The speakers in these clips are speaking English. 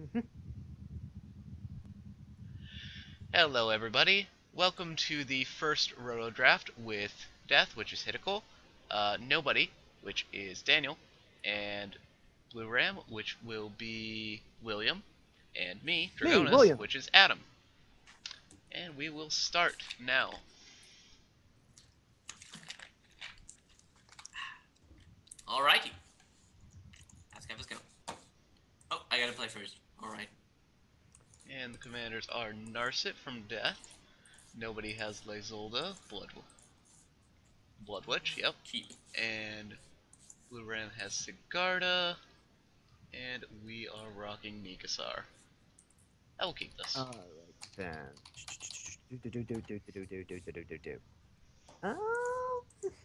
Hello, everybody. Welcome to the first Roto Draft with Death, which is Hitical, Nobody, which is Daniel, and Blue Ram, which will be William, and me, Me, Dragonus, William. which is Adam. And we will start now. Alrighty. Let's go. Oh, I gotta play first. Alright. And the commanders are Narset from Death. Nobody has Lysolda, Blood Witch, yep. Keep. And Blue Ram has Sigarda, and we are rocking Mikasar. I will keep this. Alright then. Oh.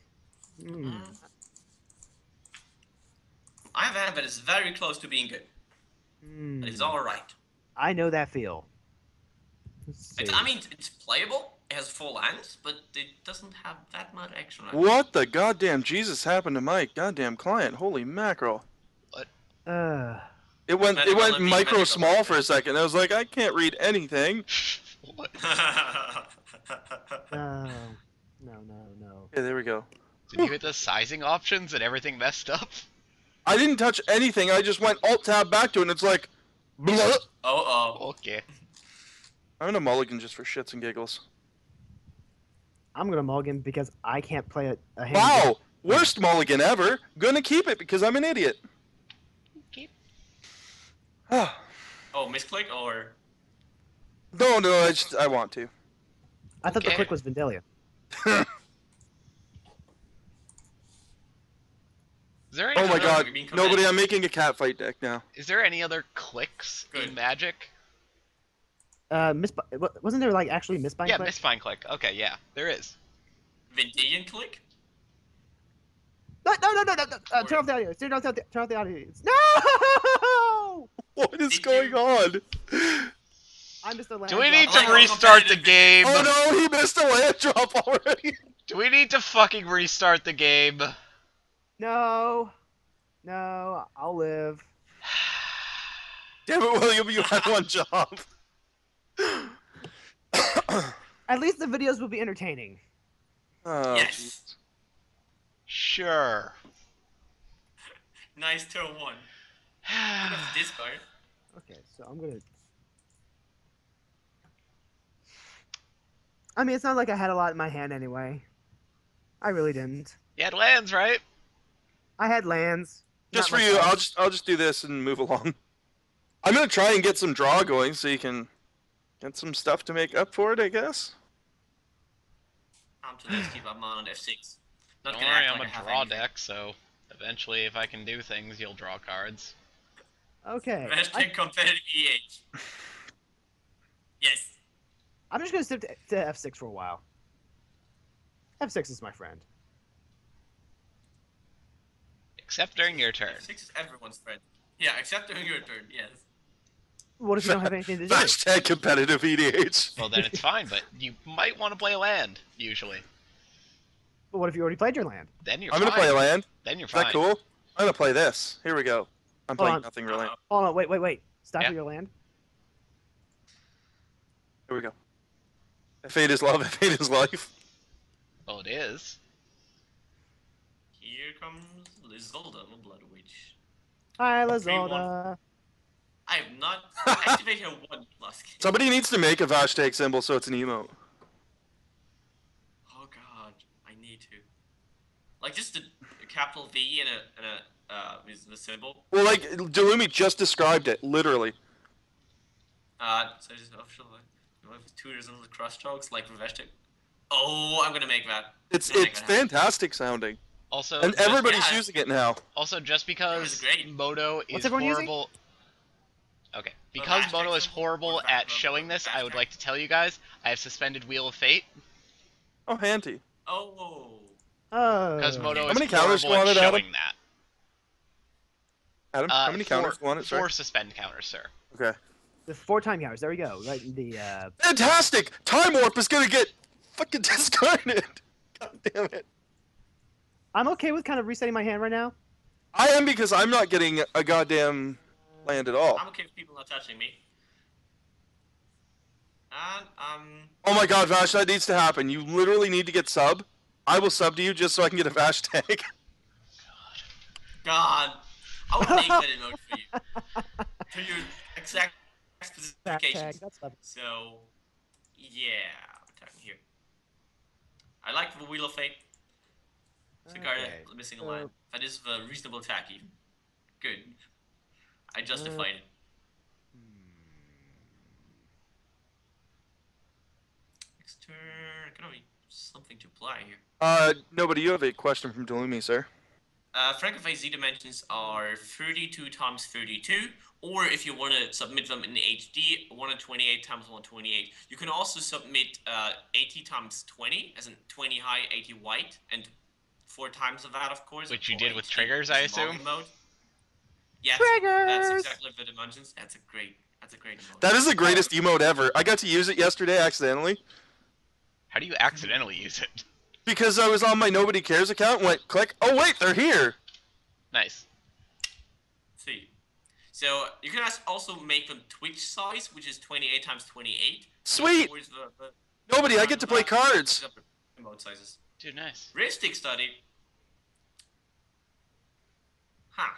I have had, but it's very close to being good. But it's alright. I know that feel. I mean, it's playable. It has full lands, but it doesn't have that much action. What the goddamn Jesus happened to my goddamn client? Holy mackerel! It went micro small for a second. I was like, I can't read anything. What? No. Okay, there we go. Did you hit the sizing options and everything messed up? I didn't touch anything. I just went Alt Tab back to it, and it's like, blah. Okay. I'm gonna mulligan just for shits and giggles. I'm gonna mulligan because I can't play a hand. Wow, worst mulligan ever. Gonna keep it because I'm an idiot. Keep. Oh, misclick or? No, I want to. I thought the Okay. click was Vandalia. Is there any Oh my other, god, you're being nobody, I'm making a cat fight deck now. Is there any other clicks in Good. Magic? Wasn't there like actually misbind? Yeah, click? Mistbind click. Okay, yeah, there is. Vindian click? No. Turn off the audio. Turn off the audio. No! What is Did going you- on? I missed the land. Do we drop. need I to like how restart the competitive game? Oh no, he missed a land drop already. Do we need to fucking restart the game? No, I'll live. Damn it, William, you had one job. At least the videos will be entertaining. Oh, Yes. jeez. Sure. Nice turn one. That's discard. Okay, so I'm gonna. I mean, it's not like I had a lot in my hand anyway. I really didn't. You had lands, right? I had lands. Just for not you, much I'll just do this and move along. I'm gonna try and get some draw going so you can get some stuff to make up for it, I guess. Let's keep up on F6. Not Don't gonna worry, act I'm like a I have draw anything. deck, so eventually if I can do things, you'll draw cards. Okay. Hashtag competitive EH. Yes. I'm just gonna stick to F6 for a while. F6 is my friend. Except during your turn. F6 is everyone's friend. Yeah, except during your turn, yes. What if you don't have anything to do? Hashtag competitive EDH. Well, then it's fine, but you might want to play a land, usually. But what if you already played your land? Then you're I'm fine. gonna play a land. Then you're Is fine. that cool? I'm gonna play this. Here we go. I'm Hold playing on. nothing really. Hold on, wait. Stop Yeah. with your land. Here we go. Fate is love, fate is life. Well, it is. Here comes Lysolda, the Blood Witch. Hi, one. Lazolda. I have not activated her one plus. Somebody needs to make a hashtag symbol so it's an emote. Oh god, I need to. Like just a capital V and a is the symbol. Well, like, Delumi just described it, literally. So just official. Tutors and the cross strokes like Reveshtik. Oh, I'm gonna make that. It's Then I gotta have it. fantastic sounding. Also, And just, everybody's yeah. using it now. also just because great. Moto What's is everyone using? horrible. Okay, because hashtag Moto is symbol horrible or at back- showing this, I would hashtag. like to tell you guys I have suspended Wheel of Fate Oh, handy. Oh. Oh. because Moto How is many counters horrible go at on it, Adam? showing that. Adam, how many counters go on it, Four sir? suspend counters, sir. Okay. The 4 time counters. There we go. Right. The Fantastic! Time Warp is gonna get fucking discarded! God damn it. I'm okay with kind of resetting my hand right now. I am because I'm not getting a goddamn land at all. I'm okay with people not touching me. And Oh my god, Vash, that needs to happen. You literally need to get sub. I will sub to you just so I can get a Vash tag. God, I would make that emote for you. To your exact Back tag. specifications. That's the So, yeah, I'm talking here. I like the Wheel of Fate. Cigar Okay, missing a so- line. That is the reasonable attack even. Good. I justified it. Next turn, I can only something to apply here. Nobody, you have a question from Delumi, sir. Frankify Z dimensions are 32 times 32, or if you want to submit them in HD, 128 times 128. You can also submit 80 times 20, as in 20 high, 80 white, and 4 times of that, of course. Which you for did with HD, triggers, which I is Marvel assume? Mode. Yes, Triggers! that's exactly the dimensions. That's a great emote. That is the greatest emote ever. I got to use it yesterday accidentally How do you accidentally use it? because I was on my Nobody Cares account and went click. Oh wait, they're here. Nice. See. So you can also make them Twitch size, which is 28 times 28. Sweet. Or is the Nobody, I get to play cards. Emote sizes. Dude, nice. Realistic study. Huh.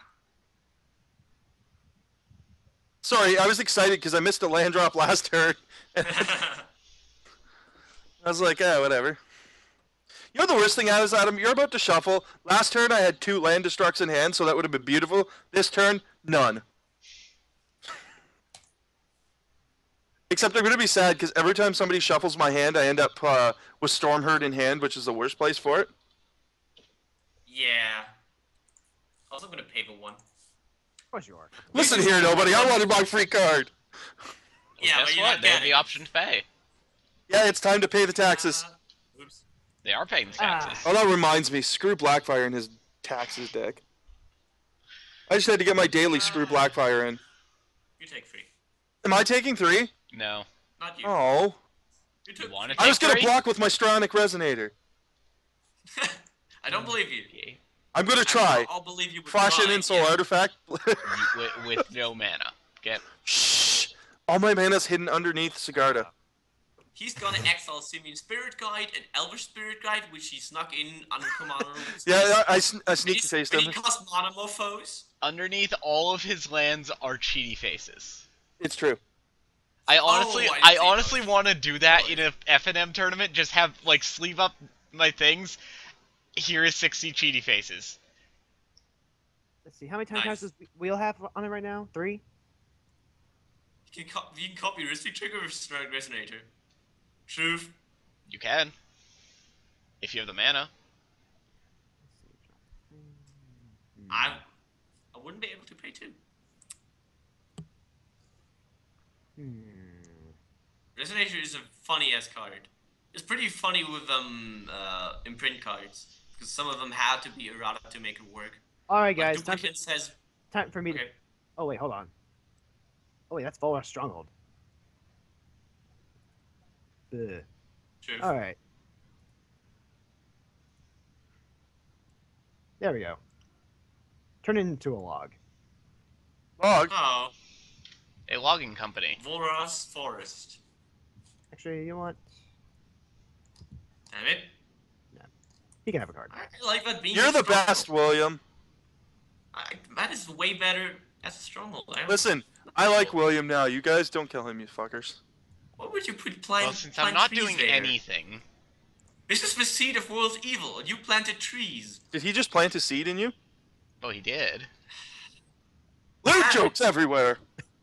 Sorry, I was excited because I missed a land drop last turn. I was like, whatever. You know the worst thing is, Adam? You're about to shuffle. Last turn I had 2 land destructs in hand, so that would have been beautiful. This turn, none. Except I'm going to be sad because every time somebody shuffles my hand, I end up with Stormherd in hand, which is the worst place for it. Yeah. Also gonna pay the one. Of course you are. Listen here, nobody. I wanted my free card. Yeah, Guess but you're what? not They have getting the it. option to pay. Yeah, it's time to pay the taxes. Oops. They are paying the taxes. Oh, that reminds me. Screw Blackfire and his taxes deck. I just had to get my daily Screw Blackfire in. You take 3. Am I taking 3? No. Not you. Oh. You took You wanna 3. I was Take going to 3? block with my Stronic Resonator. I don't believe you. Yeah. I'm going to try. I'll believe you. With Flash in mine, Insult yeah. Artifact. with no mana. Get Shh. All my mana's hidden underneath Sigarda. He's gonna exile Simian Spirit Guide and Elvish Spirit Guide, which he snuck in under command. Yeah, I sneak to say When something. he cast Monomorphose. underneath all of his lands are cheaty faces. It's true. I honestly, I I see honestly those. want to do that Oh, in a FNM tournament. Just have like sleeve up my things. Here is 60 cheaty faces. Let's see. How many times Nice. does Wheel have on it right now? 3? You can copy Ristic Trigger with Strike Resonator. Truth. You can, if you have the mana. I wouldn't be able to pay 2. Resonator is a funny ass card. It's pretty funny with imprint cards because some of them had to be errata to make it work. All right, Like guys. Time Duplicate says, for me to. okay, Oh wait, hold on. Oh wait, that's Volra's Stronghold. Ugh. truth. All right. There we go. Turn it into a log. Log. Oh, A logging company. Volra's Forest. Actually, you know what? Damn it. He can have a card. I like that being You're a the stronghold. best, William. That is way better as a stronghold. Listen, I like William now. You guys don't kill him, you fuckers. What would you put plant? Well, since plant I'm not trees doing there? anything, This is the seed of world's evil, and you planted trees. Did he just plant a seed in you? well, he did. Loot jokes everywhere.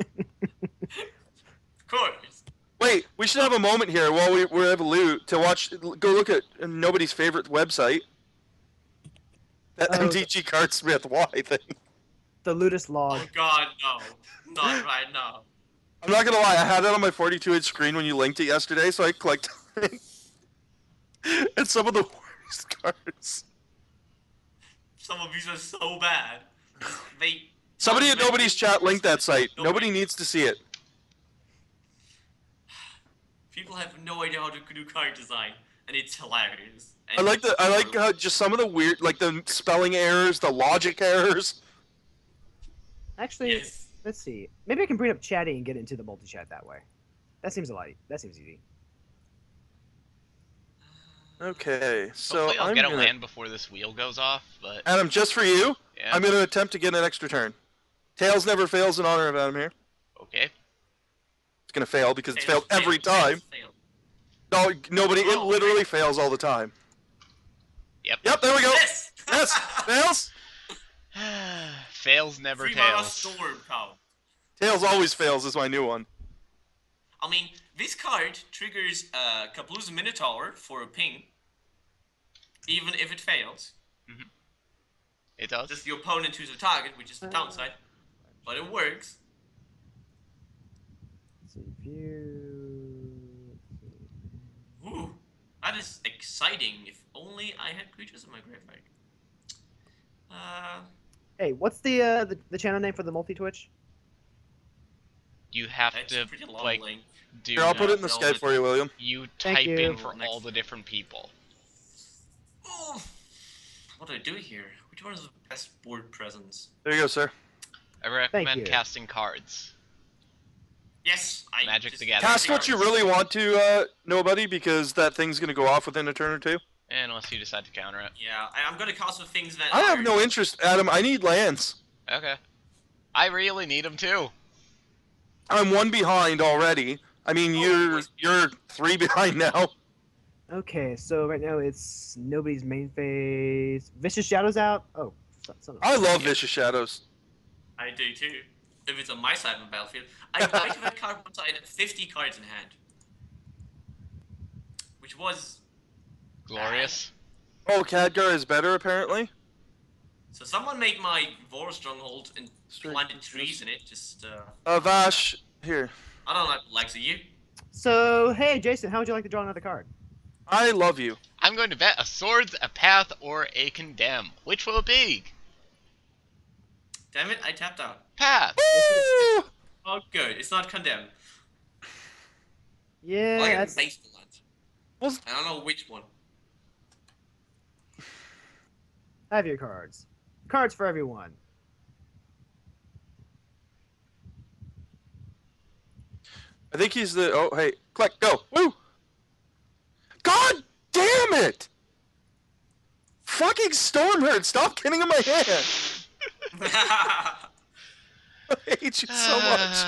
Of course. Wait, we should have a moment here while we have a loot to watch. Go look at nobody's favorite website. That Oh. MTG Cardsmith Y thing. The Ludus log. Oh God, no, not right now. I'm not gonna lie, I had it on my 42-inch screen when you linked it yesterday, so I clicked on it. And some of the worst cards. Some of these are so bad. They. Somebody at nobody's chat linked that site. Nobody needs to see it. People have no idea how to do card design, and it's hilarious. And I like how just some of the weird, like the spelling errors, the logic errors. Actually, Yes. Let's see. Maybe I can bring up chatting and get into the multi-chat that way. That seems easy. Okay, so Hopefully I'll I'm get a gonna... land before this wheel goes off, but Adam, just for you, yeah. I'm gonna attempt to get an extra turn. Tails never fails in honor of Adam here. Okay. It's gonna fail because it's Fail, failed every fail, time. fail. No, nobody. It Oh, literally okay. fails all the time. Yep. Yep, there we go. Yes! Yes, fails. Fails never 3 mana tails. storm count. Tails always fails is my new one. I mean, this card triggers Kaplu's Minotaur for a ping, even if it fails. It does. Just the opponent chooses a target, which is the downside, but it works. Let's see, view. Ooh, that is exciting. If only I had creatures in my graveyard. Hey, what's the channel name for the multi-twitch? You have That's to a pretty long like link. do. Here, I'll put it in the no, Skype for you, William. You Thank type you. in for Next. all the different people. Ooh, what do I do here? Which one is the best board presence? There you go, sir. I recommend you. casting cards. Yes, I Magic just- the Gathering. Cast what you really want to, nobody, because that thing's gonna go off within a turn or two. Unless you decide to counter it. Yeah, I'm gonna cast with things that I have are- no interest, Adam. I need lands. Okay. I really need them too. I'm 1 behind already. I mean, you're 3 behind now. Okay, so right now it's nobody's main phase. Vicious Shadows out. Oh, son of a- I love Vicious Shadows. I do too. If it's on my side of the battlefield, I might have had card once I had 50 cards in hand, which was Glorious. Oh, Khadgar is better apparently. so. Someone made my Vor Stronghold and Straight- planted trees in it. Just Vash, here. I don't know, likes of you. So hey, Jason, how would you like to draw another card? I love you. I'm going to bet a Swords, a Path, or a Condemn. Which will it be? Damn it, I tapped out. Path. Woo! Oh, good. It's not condemned. Yeah, Well, I got that's base the land. Well, I don't know which one. have your cards. Cards for everyone. I think he's the. Oh, hey, click, go, woo! God damn it! Fucking Stormherd, stop getting in my hand. I hate you so much.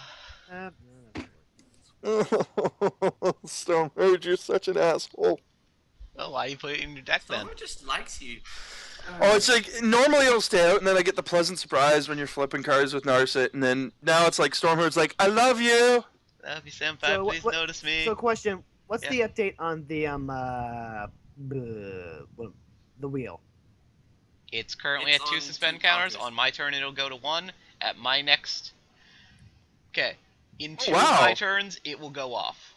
Stormherd, you're such an asshole. Well, why you put it in your deck then? Someone just likes you. Oh, it's like normally it'll stay out, and then I get the pleasant surprise when you're flipping cards with Narset, and then now it's like Stormherd's like, I love you. That'd be senpai, So please what- notice me. So question, what's Yeah. the update on the wheel? It's currently It's at 2 on suspend 2 counters. counters. On my turn, it'll go to 1. At my next... Okay. In 2 wow. of my turns, it will go off.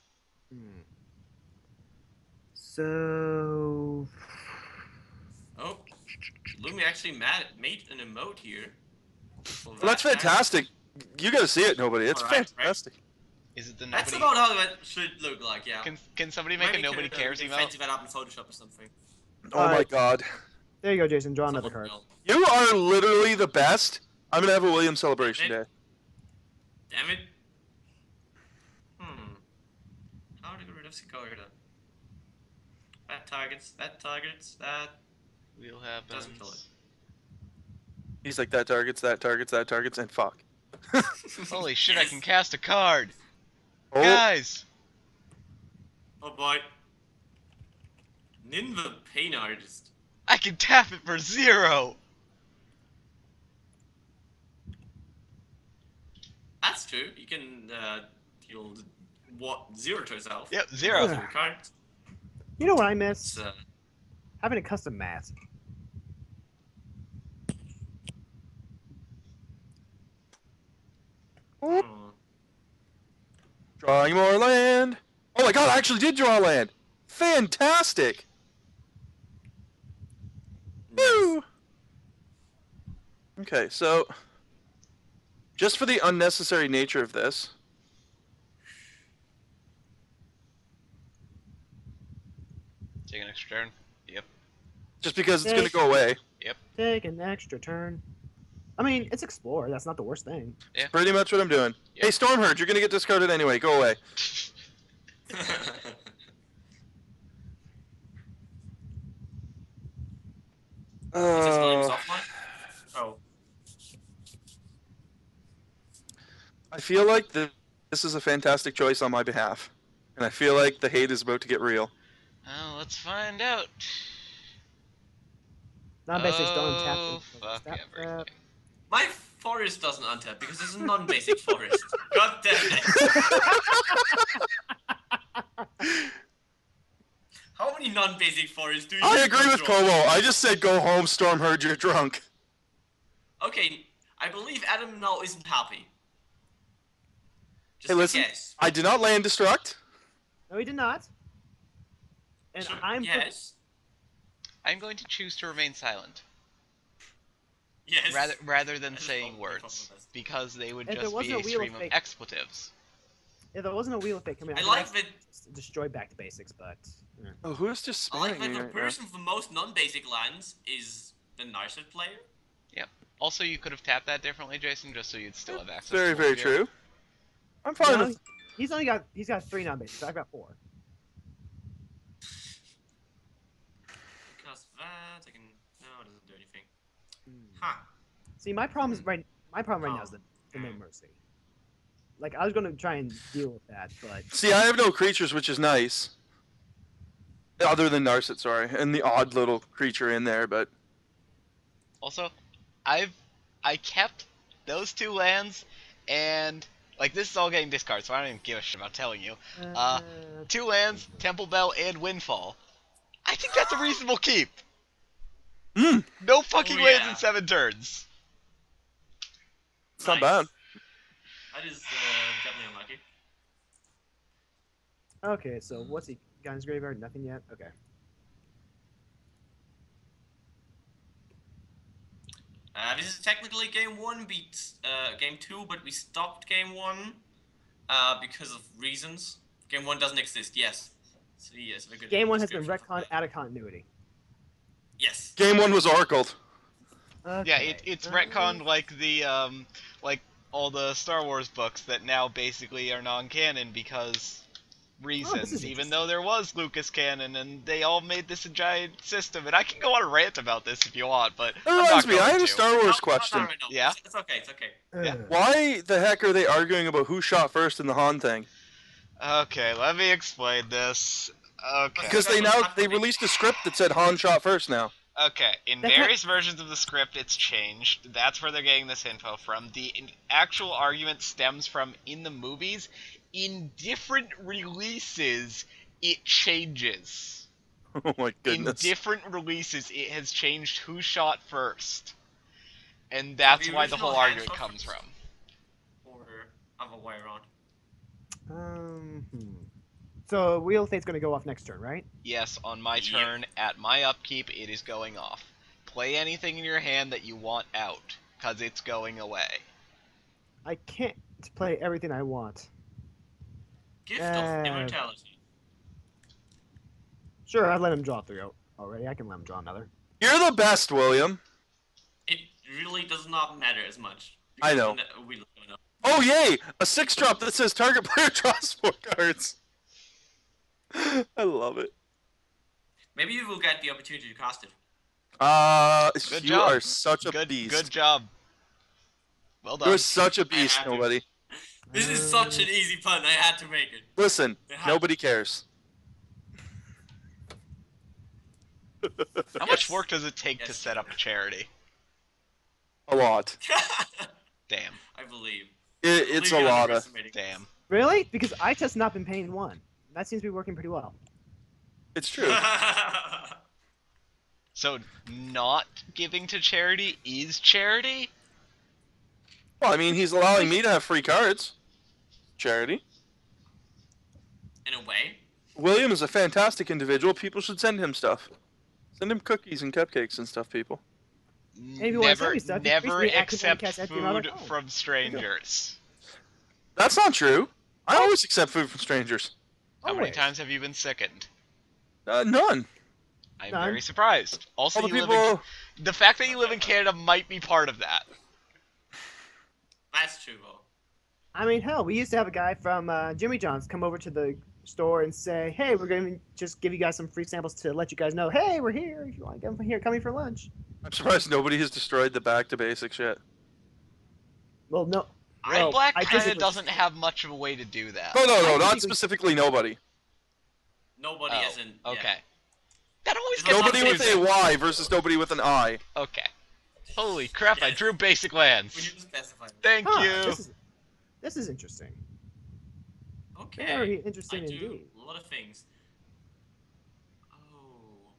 So Oh, Lumi actually made an emote here. Well, that's fantastic. You gotta see it, nobody. It's Alright, right. fantastic. Is it the That's nobody... about how it should look like, yeah. Can somebody make a Maybe nobody could, cares emote? fancy that up in Photoshop or something. Oh my Alright. god. there you go, Jason. Draw another Someone card. will. You are literally the best. I'm gonna have a William celebration day. Damn it. How to get rid of Sikorda? That targets, that. Wheel Doesn't kill happens. He's like, that targets, and fuck. Holy shit, I Yes. can cast a card! Oh, Guys! Oh boy. Nin the Pain Artist. I can tap it for 0! That's true. You can deal what 0 to yourself. Yep, 0. Yeah. Cards. You know what I It's, miss? Having a custom mask. hmm. drawing more land. Oh my god, I actually did draw land. Fantastic. Woo! Okay, so just for the unnecessary nature of this, Take an extra turn. Yep. just because it's gonna go away. Take an extra turn. I mean, it's explore. That's not the worst thing. Pretty much what I'm doing. Yeah. Hey, Stormherd, you're gonna get discarded anyway. Go away. Is this Williams Uh, offline? Oh. I feel like this is a fantastic choice on my behalf, and I feel like the hate is about to get real. Well, let's find out. Non-basics don't Oh, tap. fuck everything. My forest doesn't untap because it's a non-basic forest. God damn it. How many non-basic forests do you I agree with control? Como. I just said go home, Stormherd, you're drunk. Okay, I believe Adam now isn't happy. Just Hey, a listen. guess. I did not land destruct. No, he did not. And Sure, I'm yes. I'm going to choose to remain silent Yes. rather than That is saying probably words, the best. because they would If there just be wasn't a a wheel stream of of fate- expletives. if there wasn't a wheel of fate coming out, I could like that. destroy back to basics, but Oh, who's just I like spamming that me the right now? person with the most non-basic lands is the Narset player. Also, you could have tapped that differently, Jason, just so you'd still have access. Very, to very Wolfgear. true. I'm fine No, with. he's got 3 non-basics. I've got 4. Because that I can. No, it doesn't do anything. Huh. See, my problem right now is the no mercy. Like I was gonna try and deal with that, but See, I have no creatures, which is nice. Other than Narset, sorry, and the odd little creature in there, but Also, I kept those 2 lands, and like this is all getting discarded, so I don't even give a shit about telling you. 2 lands, Temple Bell and Windfall. I think that's a reasonable keep. Mm. No fucking Oh, lands yeah. in 7 turns. it's not Nice. bad. That is definitely unlucky. okay. So what's he got in his graveyard? Nothing yet. Okay. This is technically game 1 beats game 2, but we stopped game 1 because of reasons. Game 1 doesn't exist. Yes. So, yes, very good Game 1 has been description for retconned that. out of continuity. Yes. Game 1 was oracled. Okay. Yeah, it's retconned like the like all the Star Wars books that now basically are non-canon because reasons. is Even though there was Lucas canon and they all made this a giant system, and I can go on a rant about this if you want, but That I'm not reminds me, I going have a to. Star No, Wars no, question. no, no, no. Yeah? It's okay. It's okay. Yeah. Why the heck are they arguing about who shot first in the Han thing? Okay, let me explain this. Okay. Because they released a script that said Han shot first now. Okay, in That's various versions of the script, it's changed. That's where they're getting this info from. The actual argument stems from in the movies. In different releases, it changes. Oh my goodness. In different releases, it has changed who shot first. And that's the why the original whole Han argument shot comes first? from. Or other way around. So Wheel of Fate's gonna go off next turn, right? Yes, on my Yep. turn, at my upkeep, it is going off. Play anything in your hand that you want out, because it's going away. I can't play everything I want. Gift of Immortality. Sure, I let him draw 3 already. I can let him draw another. You're the best, William. It really does not matter as much. I know. We don't know. Oh yay! A 6-drop that says target player draws 4 cards. I love it. Maybe you will get the opportunity to cast it. Good You job. are such a Good, beast. good job. Well done. You're such a beast, had to. nobody. This is such an easy pun. I had to make it. Listen, Yeah. nobody cares. How much Yes. work does it take to Yes. set up a charity? A lot. Damn. I believe. It's a Believe you're lot of. underestimating. Damn. Really? Because I just not been paying 1. That seems to be working pretty well. It's true. So, not giving to charity is charity? Well, I mean, he's allowing me to have free cards. Charity. In a way. William is a fantastic individual. People should send him stuff. Send him cookies and cupcakes and stuff, people. if you wanna send Never, me stuff, you never basically actively accept cast empty amount of food cards. from strangers. That's not true. I always accept food from strangers. How many Always. times have you been sickened? None. I'm None. very surprised. Also, All the you people. live in, the fact that you live in Canada might be part of that. That's true, though. I mean, hell, we used to have a guy from Jimmy John's come over to the store and say, "Hey, we're going to just give you guys some free samples to let you guys know, hey, we're here. If you want to come here, coming for lunch." I'm surprised nobody has destroyed the back to basics yet. Well, no. Red well, Black I kind of disagree. doesn't have much of a way to do that. No, I not disagree. specifically nobody. Nobody Oh, isn't. okay. That always It's gets Nobody with a confusing. Y versus nobody with an I. Okay. Holy crap! I Yes. drew basic We lands. didn't specify. That. Thank Huh, you. this is interesting. Okay. Very I interesting do indeed. a lot of things. Oh.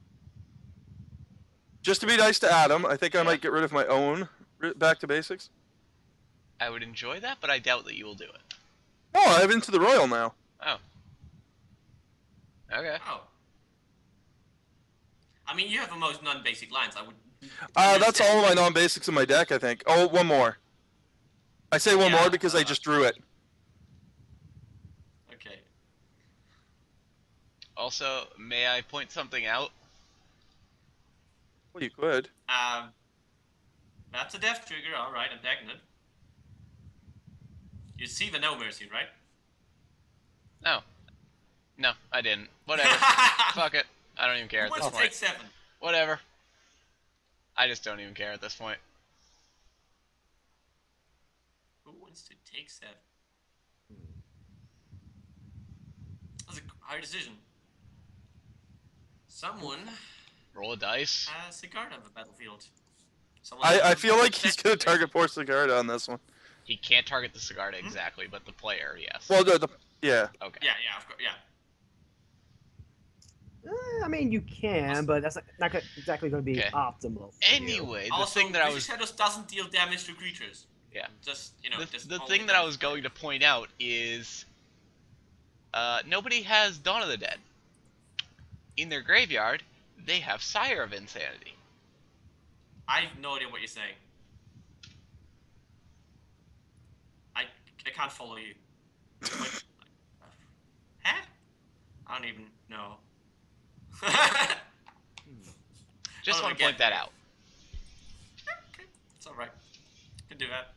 Just to be nice to Adam, I think I Yeah. might get rid of my own back to basics. I would enjoy that, but I doubt that you will do it. No, I have Into the Royal now. Oh. Okay. Oh. I mean, you have the most non-basic lines. I would. That's all of my non-basics in my deck, I think. Oh, one more. I say one Yeah, more because I just drew it. Okay. Also, may I point something out? Well, you could. That's a death trigger. All right, I'm taking it. You see the no mercy, right? No. No, I didn't. Whatever. Fuck it. I don't even care Who at wants this to take point. 7? Whatever. I just don't even care at this point. Who wants to take 7? That's a hard decision. Someone Roll a dice. has a guard on the battlefield. Someone I has feel like a he's death going to trigger. target Poor Sigarda on this one. He can't target the Sigarda exactly, but the player, yes. Well, yeah. Okay. Yeah, of course, yeah. I mean, you can, but that's not exactly going to be Okay. optimal. for you. Anyway, the Also, thing that I Vicious was Shadows doesn't deal damage to creatures. Yeah. Just, just the only thing that I damage. was going to point out is nobody has Dawn of the Dead. In their graveyard, they have Sire of Insanity. I have no idea what you're saying. I can't follow you. What? Huh? I don't even know. Just Oh, want to again. point that out. Okay, it's alright. Can do that.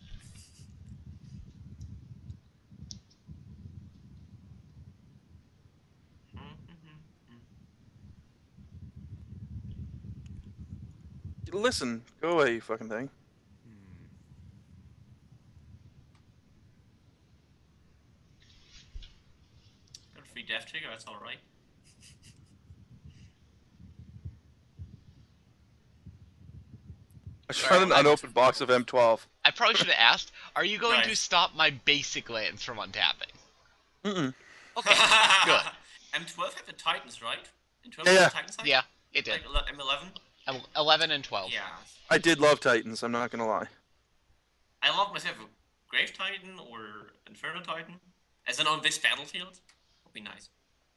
Listen, go away, you fucking thing. Got a free death trigger, that's alright. I just found an unopened box of M12. I probably should have asked, are you going to Nice. stop my basic lands from untapping? Mm-mm. Okay, good. M12 had the Titans, right? M12 Yeah, had yeah. the Titans side? Yeah, it did. Like M11? 11 and 12. Yeah. I did love Titans, I'm not gonna lie. I love myself a Grave Titan or Inferno Titan. As in on this battlefield. Would be nice.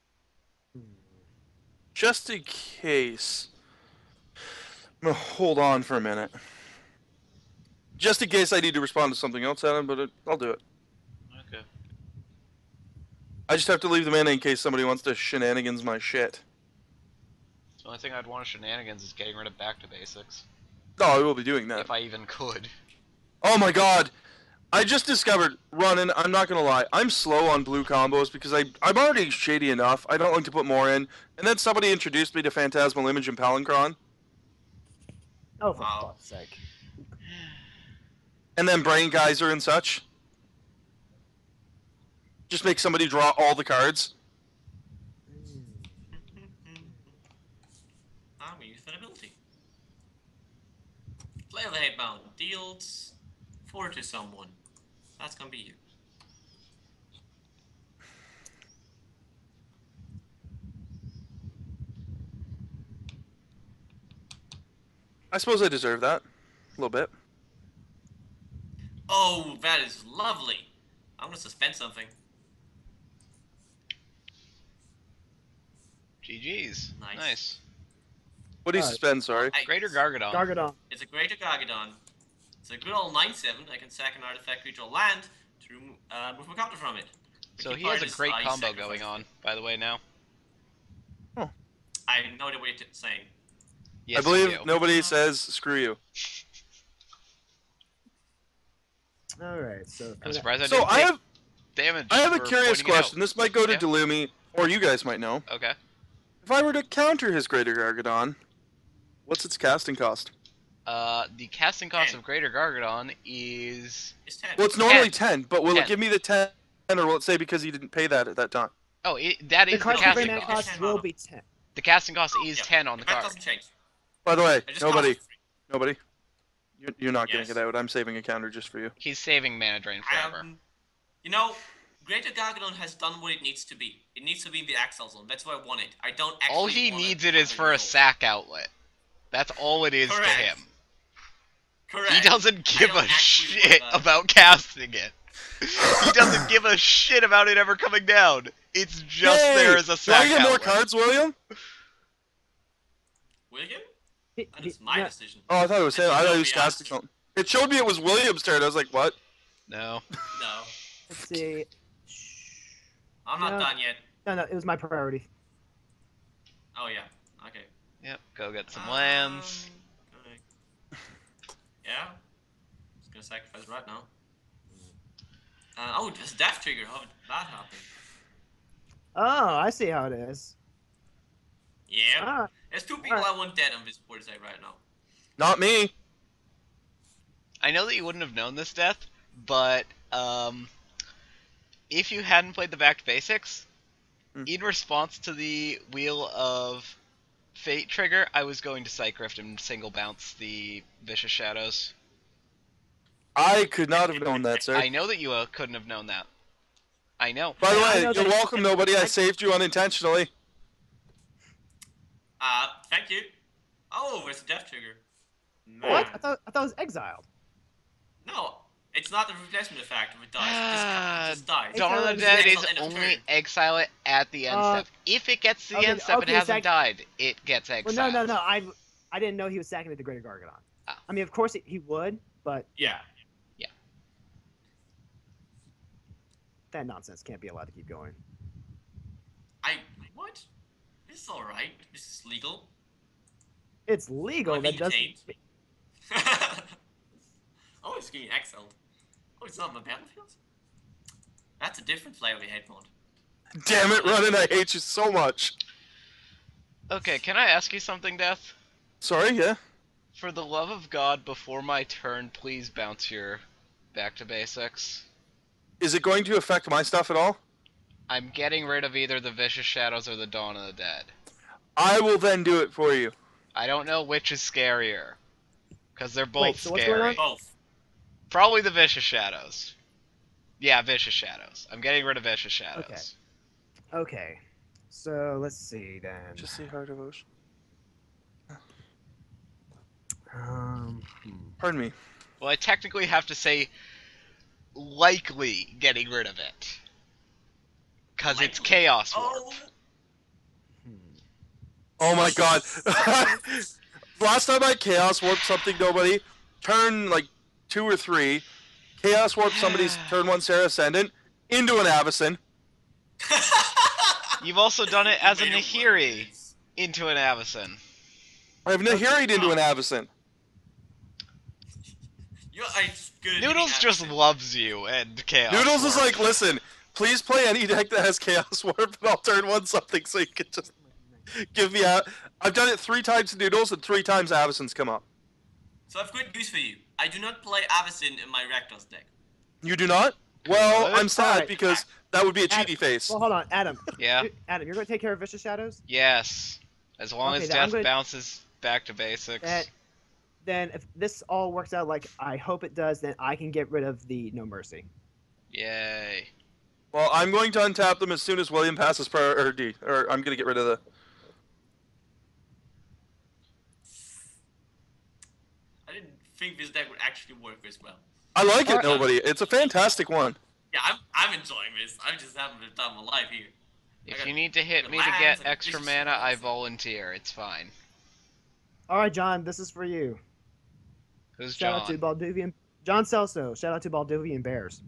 Just in case. I'm gonna hold on for a minute. Just in case I need to respond to something else, Adam, but I'll do it. Okay. I just have to leave them in case somebody wants to shenanigans my shit. The only thing I'd want to shenanigans is getting rid of back to basics. No, I will be doing that. If I even could. Oh my god! I just discovered, running, I'm not gonna lie, I'm slow on blue combos because I'm already shady enough. I don't like to put more in. And then somebody introduced me to Phantasmal Image and Palancron. Oh, for Wow. fuck's sake. And then Brain Geyser and such. Just make somebody draw all the cards. I'm gonna use that ability. Play of the Headbound deals 4 to someone. That's gonna be you. I suppose I deserve that. A little bit. Oh, that is lovely. I'm gonna suspend something. GG's. Nice. Nice. What do you Alright. suspend, sorry? Greater Gargadon. Gargadon. It's a Greater Gargadon. It's a good old 9/7. I can sack an artifact creature or land to move a counter from it. The So key he has part a is great I combo sacrifice going it. on, by the way, now. I know the way to saying. Yes, I believe you do. nobody says screw you. All right. So I'm surprised I So didn't I take have damage. I have a for curious pointing it out. question. This might go to Yeah. Delumi, or you guys might know. Okay. If I were to counter his Greater Gargadon, what's its casting cost? The casting cost 10. of Greater Gargadon is... It's 10. Well, it's normally 10. 10, but will 10. it give me the 10, or will it say because you didn't pay that at that time? Oh, that the is the card casting mana cost. cost will be 10. The casting cost is Yeah, 10 on the that card. doesn't change. By the way, It just nobody, costs 3. nobody, you're not Yes. getting it out. I'm saving a counter just for you. He's saving mana drain forever. You know, Greater Gargadon has done what it needs to be. It needs to be in the Exile Zone. That's what I want it. I don't actually All he want needs to it is have for a resolve. sack outlet. That's all it is Correct. to him. Correct. He doesn't give don't a actually shit want that. about casting it. He doesn't give a shit about it ever coming down. It's just Yay! there as a Do I sack get more outlet. cards, William? William? He- That is he- my no, decision. Oh, I thought it was him. I thought he was Nobody casting asked. something. It showed me it was William's turn. I was like, what? No. No. Let's see. I'm not No. done yet. No, it was my priority. Oh, yeah. Okay. Yep, go get some lands. Yeah. Just gonna sacrifice right now. Oh, there's Death Trigger. How did that happen? Oh, I see how it is. Yeah. Ah, There's 2 people Alright. I want dead on this board side right now. Not me. I know that you wouldn't have known this, Death, but if you hadn't played the Back to Basics, in response to the Wheel of Fate trigger, I was going to Psych Rift and single bounce the Vicious Shadows. I could not have known that, sir. I know that you couldn't have known that. I know. By the I way, know you're that- welcome, nobody. I saved you unintentionally. Thank you. Oh, there's a Death Trigger. Man. what? I thought it was exiled. No, it's not the replacement effect if it dies. It just dies. Dawn of the It's Dead exile is end of only turn. exile it at the end Uh, step. If it gets to the okay, end step okay, and hasn't sec- died, it gets Well, exiled. no. I didn't know he was sacking it to Greater Gargadon. Ah. I mean, of course he would, but Yeah. that nonsense can't be allowed to keep going. What? This is alright. This is legal. It's legal. Well, That doesn't. maintained. Oh, it's getting exiled. Oh, it's not on the battlefield? That's a different flavor we had mod. Damn it, Ronan, I hate you so much. Okay, can I ask you something, Death? Sorry, yeah? For the love of God, before my turn, please bounce your Back to Basics. Is it going to affect my stuff at all? I'm getting rid of either the Vicious Shadows or the Dawn of the Dead. I will then do it for you. I don't know which is scarier. Because they're both Wait, so what's going scary. on? Both. Probably the Vicious Shadows. Yeah, Vicious Shadows. I'm getting rid of Vicious Shadows. Okay. So let's see then. Just say Heart of Ocean. Hmm. Pardon me. Well, I technically have to say likely getting rid of it. Because it's Likely. Chaos Warp. Oh! Oh my god. Last time I Chaos Warped something, nobody. Turn, like, 2 or 3. Chaos Warped somebody's turn 1 Sarah Ascendant into an Avacyn. You've also done it as a Made it Nahiri worse. into an Avacyn. I've Nahiri'd into an Avacyn. You're just good at Noodles hitting just Avacyn. loves you and Chaos Noodles is Warp. like, listen, please play any deck that has Chaos Warp and I'll turn 1 something so you can just give me a... I've done it 3 times to Noodles and 3 times Avacyns come up. So I've good news for you. I do not play Avacyn in my Rakdos deck. You do not? Well, Good. I'm sad Alright. because that would be a Ad- cheaty face. Well, hold on, Adam. Yeah. Adam, you're going to take care of Vicious Shadows? Yes. As long Okay, as then I'm Death gonna- bounces back to basics. Then if this all works out like I hope it does, then I can get rid of the No Mercy. Yay. Well, I'm going to untap them as soon as William passes priority, or I'm going to get rid of the... I didn't think this deck would actually work as well. I like it, Alright. nobody. It's a fantastic one. Yeah, I'm enjoying this. I'm just having the time of my life here. If you need to hit me to Lands get and extra Vicious mana, I Shadows. volunteer. It's fine. All right, John, this is for you. Who's Shout out to John? Balduvian. John Celso. Shout out to Balduvian Bears.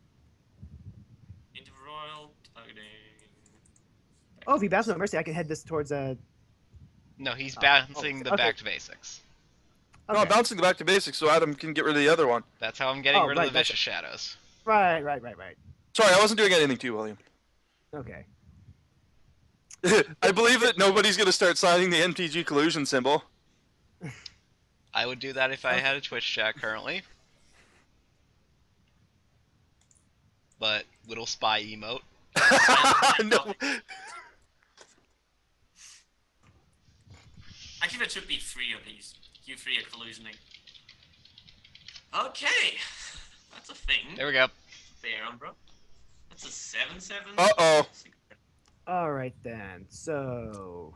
Into Royal targeting. Oh, if you bounce No Mercy, I can head this towards No, he's Oh, bouncing the okay. back to basics. No, I'm bouncing back to basics so Adam can get rid of the other one. That's how I'm getting Oh, rid right, of the that's Vicious Shadows. Right. Sorry, I wasn't doing anything to you, William. Okay. I believe that nobody's going to start signing the NPG collusion symbol. I would do that if I had a Twitch chat currently. But little spy emote. No. Actually, there should be 3 of these. You 3 are collusioning. Okay. That's a thing. There we go. Fair, bro. That's a 7-7. Uh-oh. All right then. So.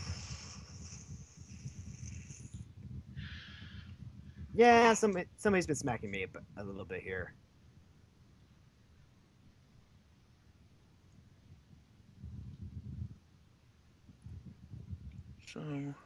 Yeah, somebody's been smacking me a little bit here. So...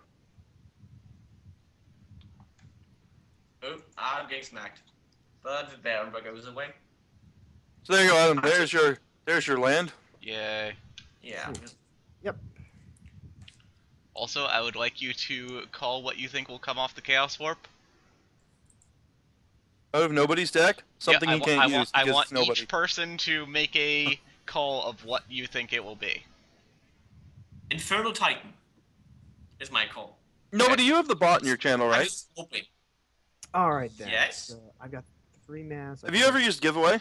Oh, I'm getting smacked. But the Baronbrook goes away. So there you go, Adam. There's your land. Yay. Yeah. Yep. Also, I would like you to call what you think will come off the Chaos Warp. Out of nobody's deck, something Yeah, he can't use I because want nobody. each person to make a call of what you think it will be. Infernal Titan is my call. Nobody, you have the bot in your channel, I'm right? just hoping. All right then. Yes. So I've got 3 mass. Have you ever used giveaway?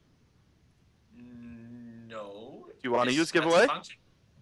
No. Do you want to use That's a giveaway? function.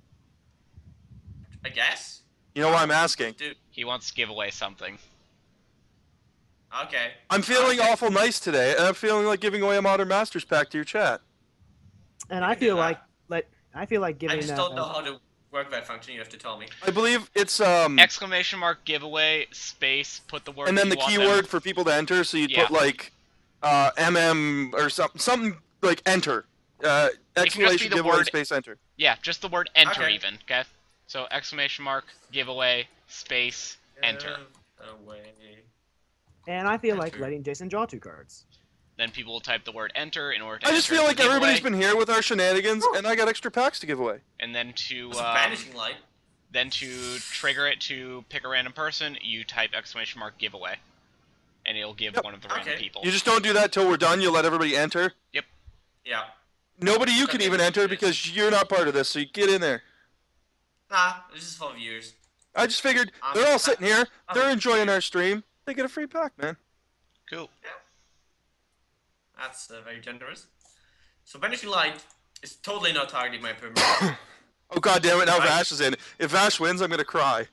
I guess. You know why I'm asking? Dude. He wants to give away something. Okay. I'm feeling Okay. awful nice today, and I'm feeling like giving away a Modern Masters pack to your chat. And I feel like giving I just that. don't know how to work that function. You have to tell me. I believe it's Exclamation mark giveaway space. Put the word. and then you the want keyword them. for people to enter. So you'd Yeah. put like MM or something like enter. Exclamation the giveaway word- space enter. Yeah, just the word enter Okay. even. Okay. So exclamation mark giveaway space enter. Away. And I feel That's like true. letting Jason draw 2 cards. Then people will type the word enter in order to. I just enter feel the like everybody's giveaway, been here with our shenanigans, and I got extra packs to give away. And then to What's a vanishing light? then to trigger it to pick a random person, you type exclamation mark giveaway, and it'll give Yep. one of the random Okay. people. You just don't do that till we're done. You let everybody enter. Yeah. Nobody you can Okay. even enter because you're not part of this, so you get in there. Nah, this is for viewers. I just figured they're all sitting here, I'm they're a enjoying viewer. our stream. They get a free pack, man. Cool. That's very generous. So vanishing light is totally not targeting my permanent. Oh god damn it! Now Right. Vash is in. If Vash wins, I'm gonna cry.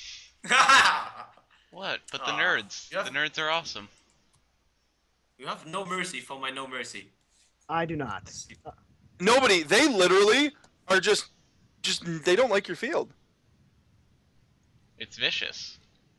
What? But the Aw, nerds. you have- The nerds are awesome. You have no mercy for my no mercy. I do not. Nobody. They literally are just they don't like your field. It's vicious.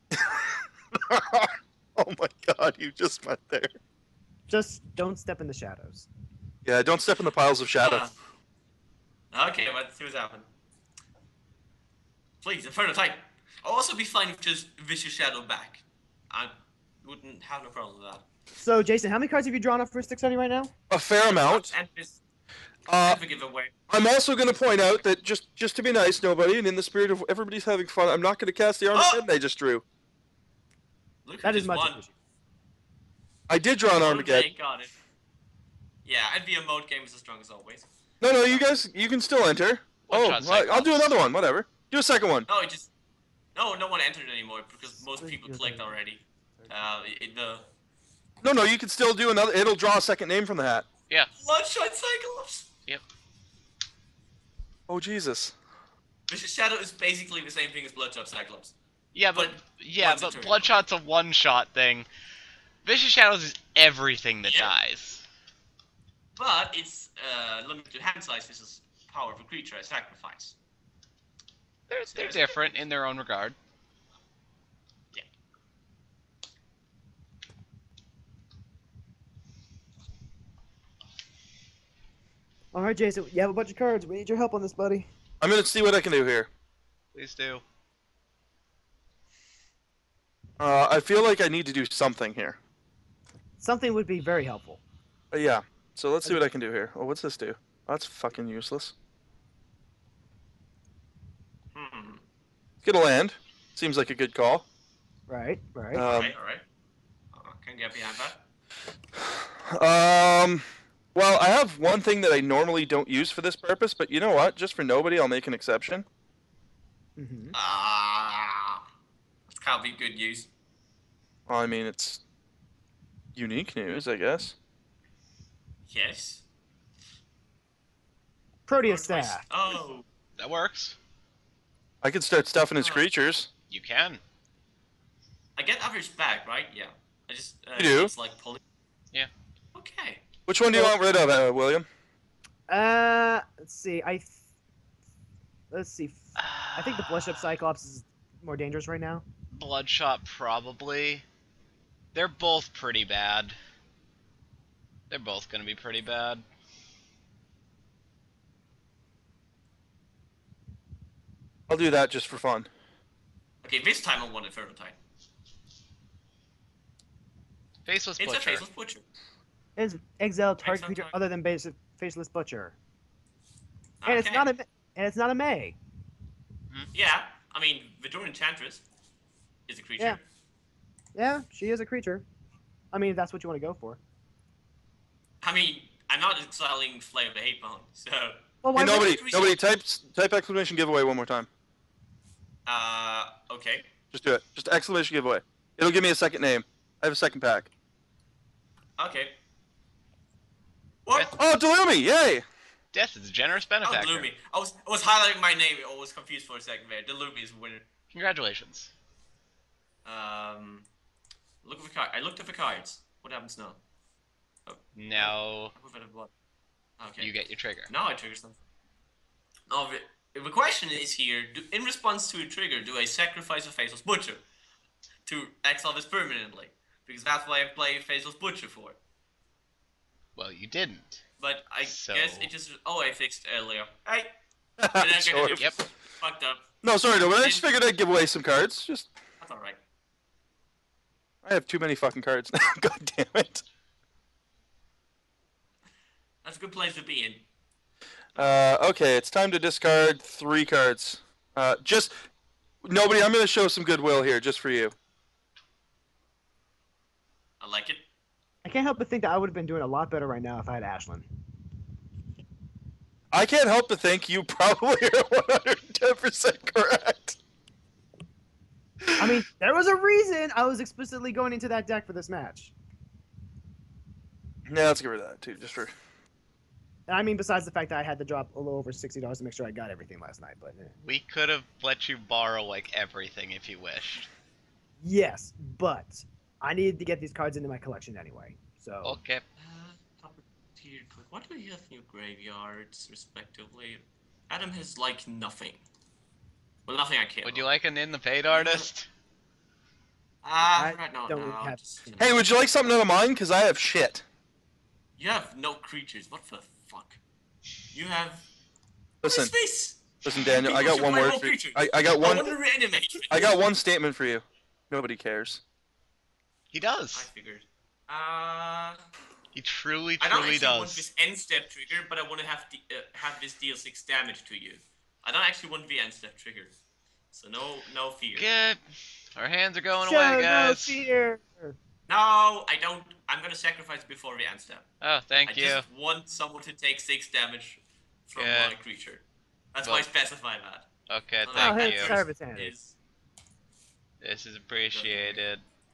Oh my god! You just went there. Just don't step in the shadows. Yeah, don't step in the piles of shadow. Okay, let's see what's happening. Please, Inferno Titan. I'll also be fine with just Vicious Shadow back. I wouldn't have no problem with that. So Jason, how many cards have you drawn up for Stick Study right now? A fair amount. And this Uh, and the giveaway. I'm also going to point out that just to be nice, nobody, and in the spirit of everybody's having fun, I'm not going to cast the Armageddon they just drew. Look That at is this much one. appreciated. I did draw an Armageddon. Got it. Yeah, and the emote game is as strong as always. No, you guys, you can still enter. One Oh, shot right, I'll do Cyclops. another one. Whatever. Do a second one. No, it just no one entered anymore because most people clicked already. The No, you can still do another. It'll draw a second name from the hat. Yeah. Bloodshot Cyclops. Yep. Oh Jesus. Vicious Shadow is basically the same thing as Bloodshot Cyclops. Yeah, but one's a turn. Bloodshot's a one-shot thing. Vicious Shadows is everything that Yeah. dies. But it's limited hand size versus power of a creature as sacrifice. They're different in their own regard. Yeah. All right, Jason, you have a bunch of cards. We need your help on this, buddy. I'm gonna see what I can do here. Please do. I feel like I need to do something here. Something would be very helpful. Yeah. So let's see what I can do here. Oh, what's this do? Oh, that's fucking useless. Hmm. Get a land. Seems like a good call. Right. Right. Alright. Can get behind that. Well, I have one thing that I normally don't use for this purpose, but you know what? Just for nobody, I'll make an exception. Mm-hmm. This can't be good news. Well, I mean, it's unique news, I guess. Yes. Proteus Or twice- staff. Oh. That works. I could start stuffing his Oh. creatures. You can. I get average back, right? Yeah. I just. You do? It's like pulling. Yeah. Okay. Which one do you want rid of, William? Let's see. Let's see. I think the Bloodship Cyclops is more dangerous right now. Bloodshot, probably. They're both pretty bad. They're both gonna be pretty bad. I'll do that just for fun. Okay, this time I want Inferno Titan. Faceless It's a Butcher. faceless butcher. Is exile target Exile creature target. other than basic faceless butcher, and it's Okay. not a May. Yeah, I mean, Vidor Enchantress is a creature. Yeah. Yeah, she is a creature. I mean, if that's what you want to go for. I mean, I'm not exiling Flay of the Hatebound, so. Well, why Hey, not? nobody type exclamation giveaway one more time. Okay. Just do it. Just exclamation giveaway. It'll give me a second name. I have a second pack. Okay. What? Oh, Delumi! Yay! Death is a generous Oh, benefactor. Delumi. I was highlighting my name. I was confused for a second there. Delumi is a winner. Congratulations. Look at the card. I looked at the cards. What happens now? Now Okay. you get your trigger. Now I trigger something. Now the question is here: in response to a trigger, do I sacrifice a Faceless Butcher to exile this permanently? Because that's what I play Faceless Butcher for. Well, you didn't. But I So- guess it just. Oh, I fixed earlier. Hey, I didn't Sure. get it. Yep. Fucked up. No, sorry, no, I just figured I'd give away some cards. Just That's alright. I have too many fucking cards now. God damn it. That's a good place to be in. Okay, it's time to discard 3 cards. Just nobody. I'm gonna show some goodwill here, just for you. I like it. I can't help but think that I would have been doing a lot better right now if I had Ashlyn. I can't help but think you probably are 110% correct. I mean, there was a reason I was explicitly going into that deck for this match. Yeah, let's get rid of that too, just for. And I mean, besides the fact that I had to drop a little over $60 to make sure I got everything last night, but We could have let you borrow like everything if you wished. yes, but I needed to get these cards into my collection anyway. So Okay. Top tier. What do you have in your graveyards, respectively? Adam has like nothing. Well, nothing I care. Would you like an In the Paid artist? I Right now, don't no. have- Just- Hey, would you like something out of mine? Cause I have shit. You have no creatures. What the fuck? You have. Listen, What is this? listen, Daniel. I People got should one play word more for you. creatures. I got I one. want to reanimate. I got one statement for you. Nobody cares. He I does. figured. He truly, I don't truly actually want does. this end step trigger, but I want to have this deal 6 damage to you. I don't actually want the end step trigger, so no fear. Good. Our hands are going Show away, no guys. fear. No, I don't. I'm gonna sacrifice before the end step. Oh, I thank you. just want someone to take 6 damage from Good. my creature. That's why I specify that. Okay, Oh, thank hey, you. service hand. Is This is appreciated.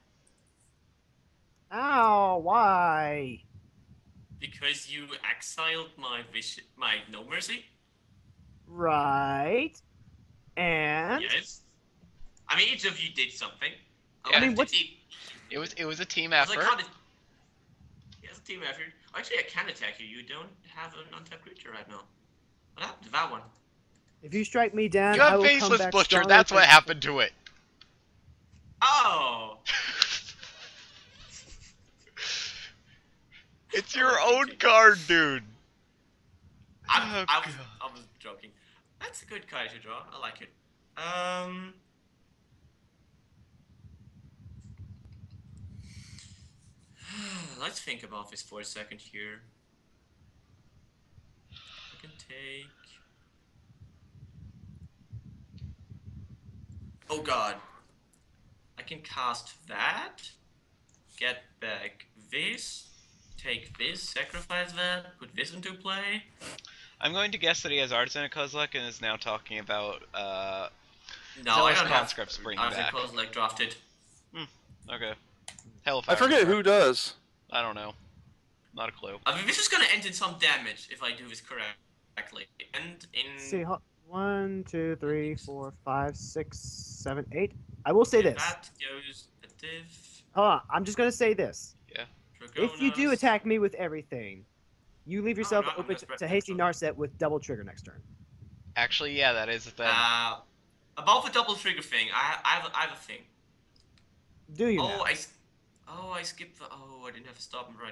Ow! Why? because you exiled my No Mercy. Right. And Yes. I mean, each of you did something. Yeah. I mean, what's- It was a team I was like, effort. how did... Yeah, it's a team effort. Actually, I can attack you. You don't have an untapped creature right now. What happened to that one? if you strike me down, You I have will come Faceless back Butcher. stronger That's what than- happened to it. Oh! It's your own card, dude. I Oh, was joking. That's a good card to draw. I like it. Let's think about this for a second here. I can take. Oh God. I can cast that, get back this, take this, sacrifice that, put this into play. I'm going to guess that he has Artisan Kozilek and is now talking about No, I Zealous don't have Conscripts bringing Artisan back. Kozilek drafted. Okay. Hellfire. I forget who does. I don't know. Not a clue. I mean, this is gonna end in some damage if I do this correctly. And in Let's see, 1, 2, 3, 4, 5, 6, 7, 8. I will say this. that goes a div. Hold on, I'm just gonna say this. If you do Dragonas. attack me with everything, you leave yourself no, I'm open just to pressing hasty control. Narset with double trigger next turn. Actually, yeah, that is a thing. About the double trigger thing, I have a thing. Do you now? I skipped the. Oh, I didn't have to stop and right.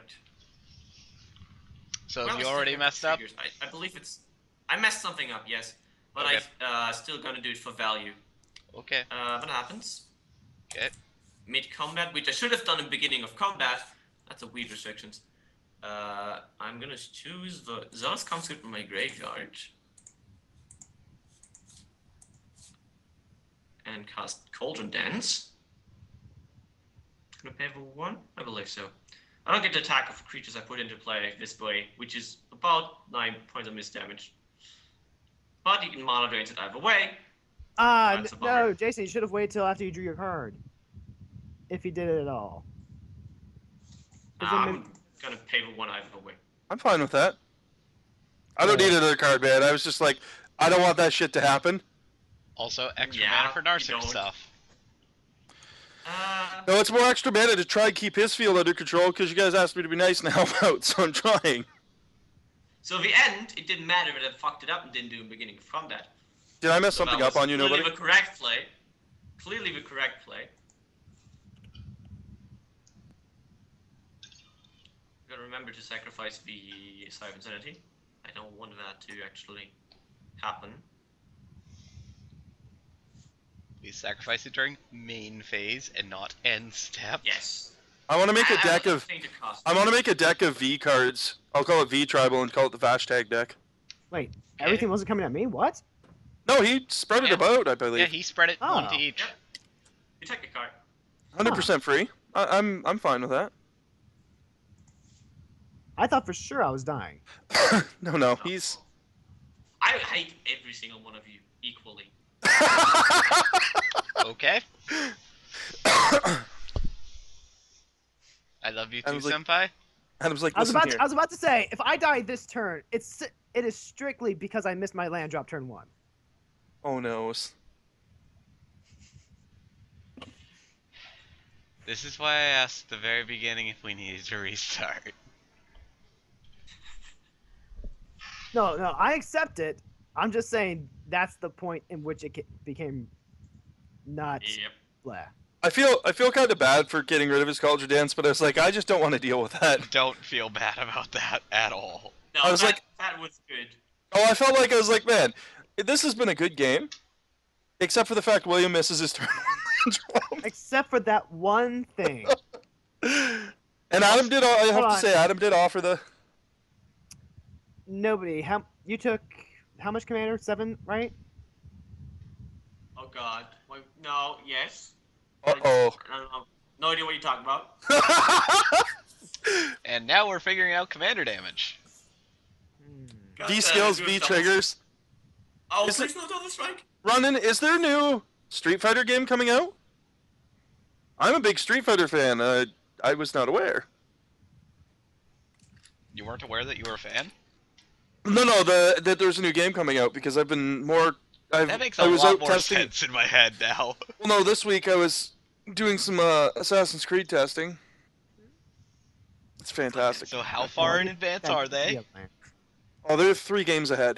So Well, have you it's already different messed up? triggers. I believe it's. I messed something up, yes, but Okay. I still gonna do it for value. Okay. What happens? Okay. Mid combat, which I should have done in beginning of combat. That's a weird restrictions. I'm gonna choose the Zealous Conscript from my graveyard and cast Cauldron Dance. Gonna pay for 1? I believe so. I don't get the attack of creatures I put into play this way, which is about 9 points of missed damage. But you can mana drains it either way. That's a bummer. No, Jason, you should have waited till after you drew your card. If you did it at all. 'Cause then I'm gonna pay for 1 either way. I'm fine with that. I don't Yeah. need another card, man. I was just like, I don't want that shit to happen. Also, extra Yeah, mana for you Narset don't. stuff. No, it's more extra mana to try and keep his field under control because you guys asked me to be nice and help out, so I'm trying. So the end, it didn't matter that I fucked it up and didn't do in beginning of combat. Did I mess So something that up was on you, clearly nobody? the correct play. Clearly the correct play. Gotta remember to sacrifice the Sire of Insanity. I don't want that to actually happen. We sacrifice it during main phase and not end step. Yes. I want to make a I deck have of. thing to cast. I want to make a deck of V cards. I'll call it V Tribal and call it the Vashtag deck. Wait, everything wasn't coming at me? What? No, he spread it Yeah. about, I Yeah, believe. he spread it one to Oh. each. Yep. You take a card. 100% free. I'm fine with that. I thought for sure I was dying. No, he's. I hate every single one of you equally. Okay. I love you I too, was like, senpai. Adam's like, I was listen here. about to say, if I die this turn, it is strictly because I missed my land drop turn 1. Oh no. This is why I asked at the very beginning if we needed to restart. No, I accept it. I'm just saying that's the point in which it became not Yep. blah. I feel kind of bad for getting rid of his culture dance, but I was like, I just don't want to deal with that. Don't feel bad about that at all. No, I was that, like- that was good. Oh, I felt like I was like, man, this has been a good game, except for the fact William misses his turn. Except for that one thing. And Adam did. I have Hold to on. say, Adam did offer the. Nobody. You took how much, Commander? 7, right? Oh god. Wait, no, yes. Uh-oh. No idea what you're talking about. And now we're figuring out commander damage. God, V skills, good V double- triggers. Oh, Is please no double strike. Running, is there a new Street Fighter game coming out? I'm a big Street Fighter fan. I was not aware. You weren't aware that you were a fan? No, that there's a new game coming out because I've been more. That makes I a was lot out more testing. sense in my head now. Well, no, this week I was doing some Assassin's Creed testing. It's fantastic. So how far in advance are they? Oh, they're 3 games ahead.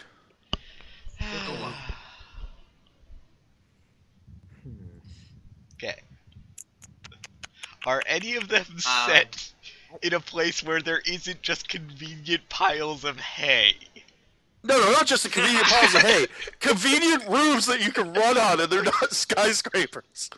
Okay. Are any of them set in a place where there isn't just convenient piles of hay? No, not just a convenient piles of hay. Convenient roofs that you can run on, and they're not skyscrapers.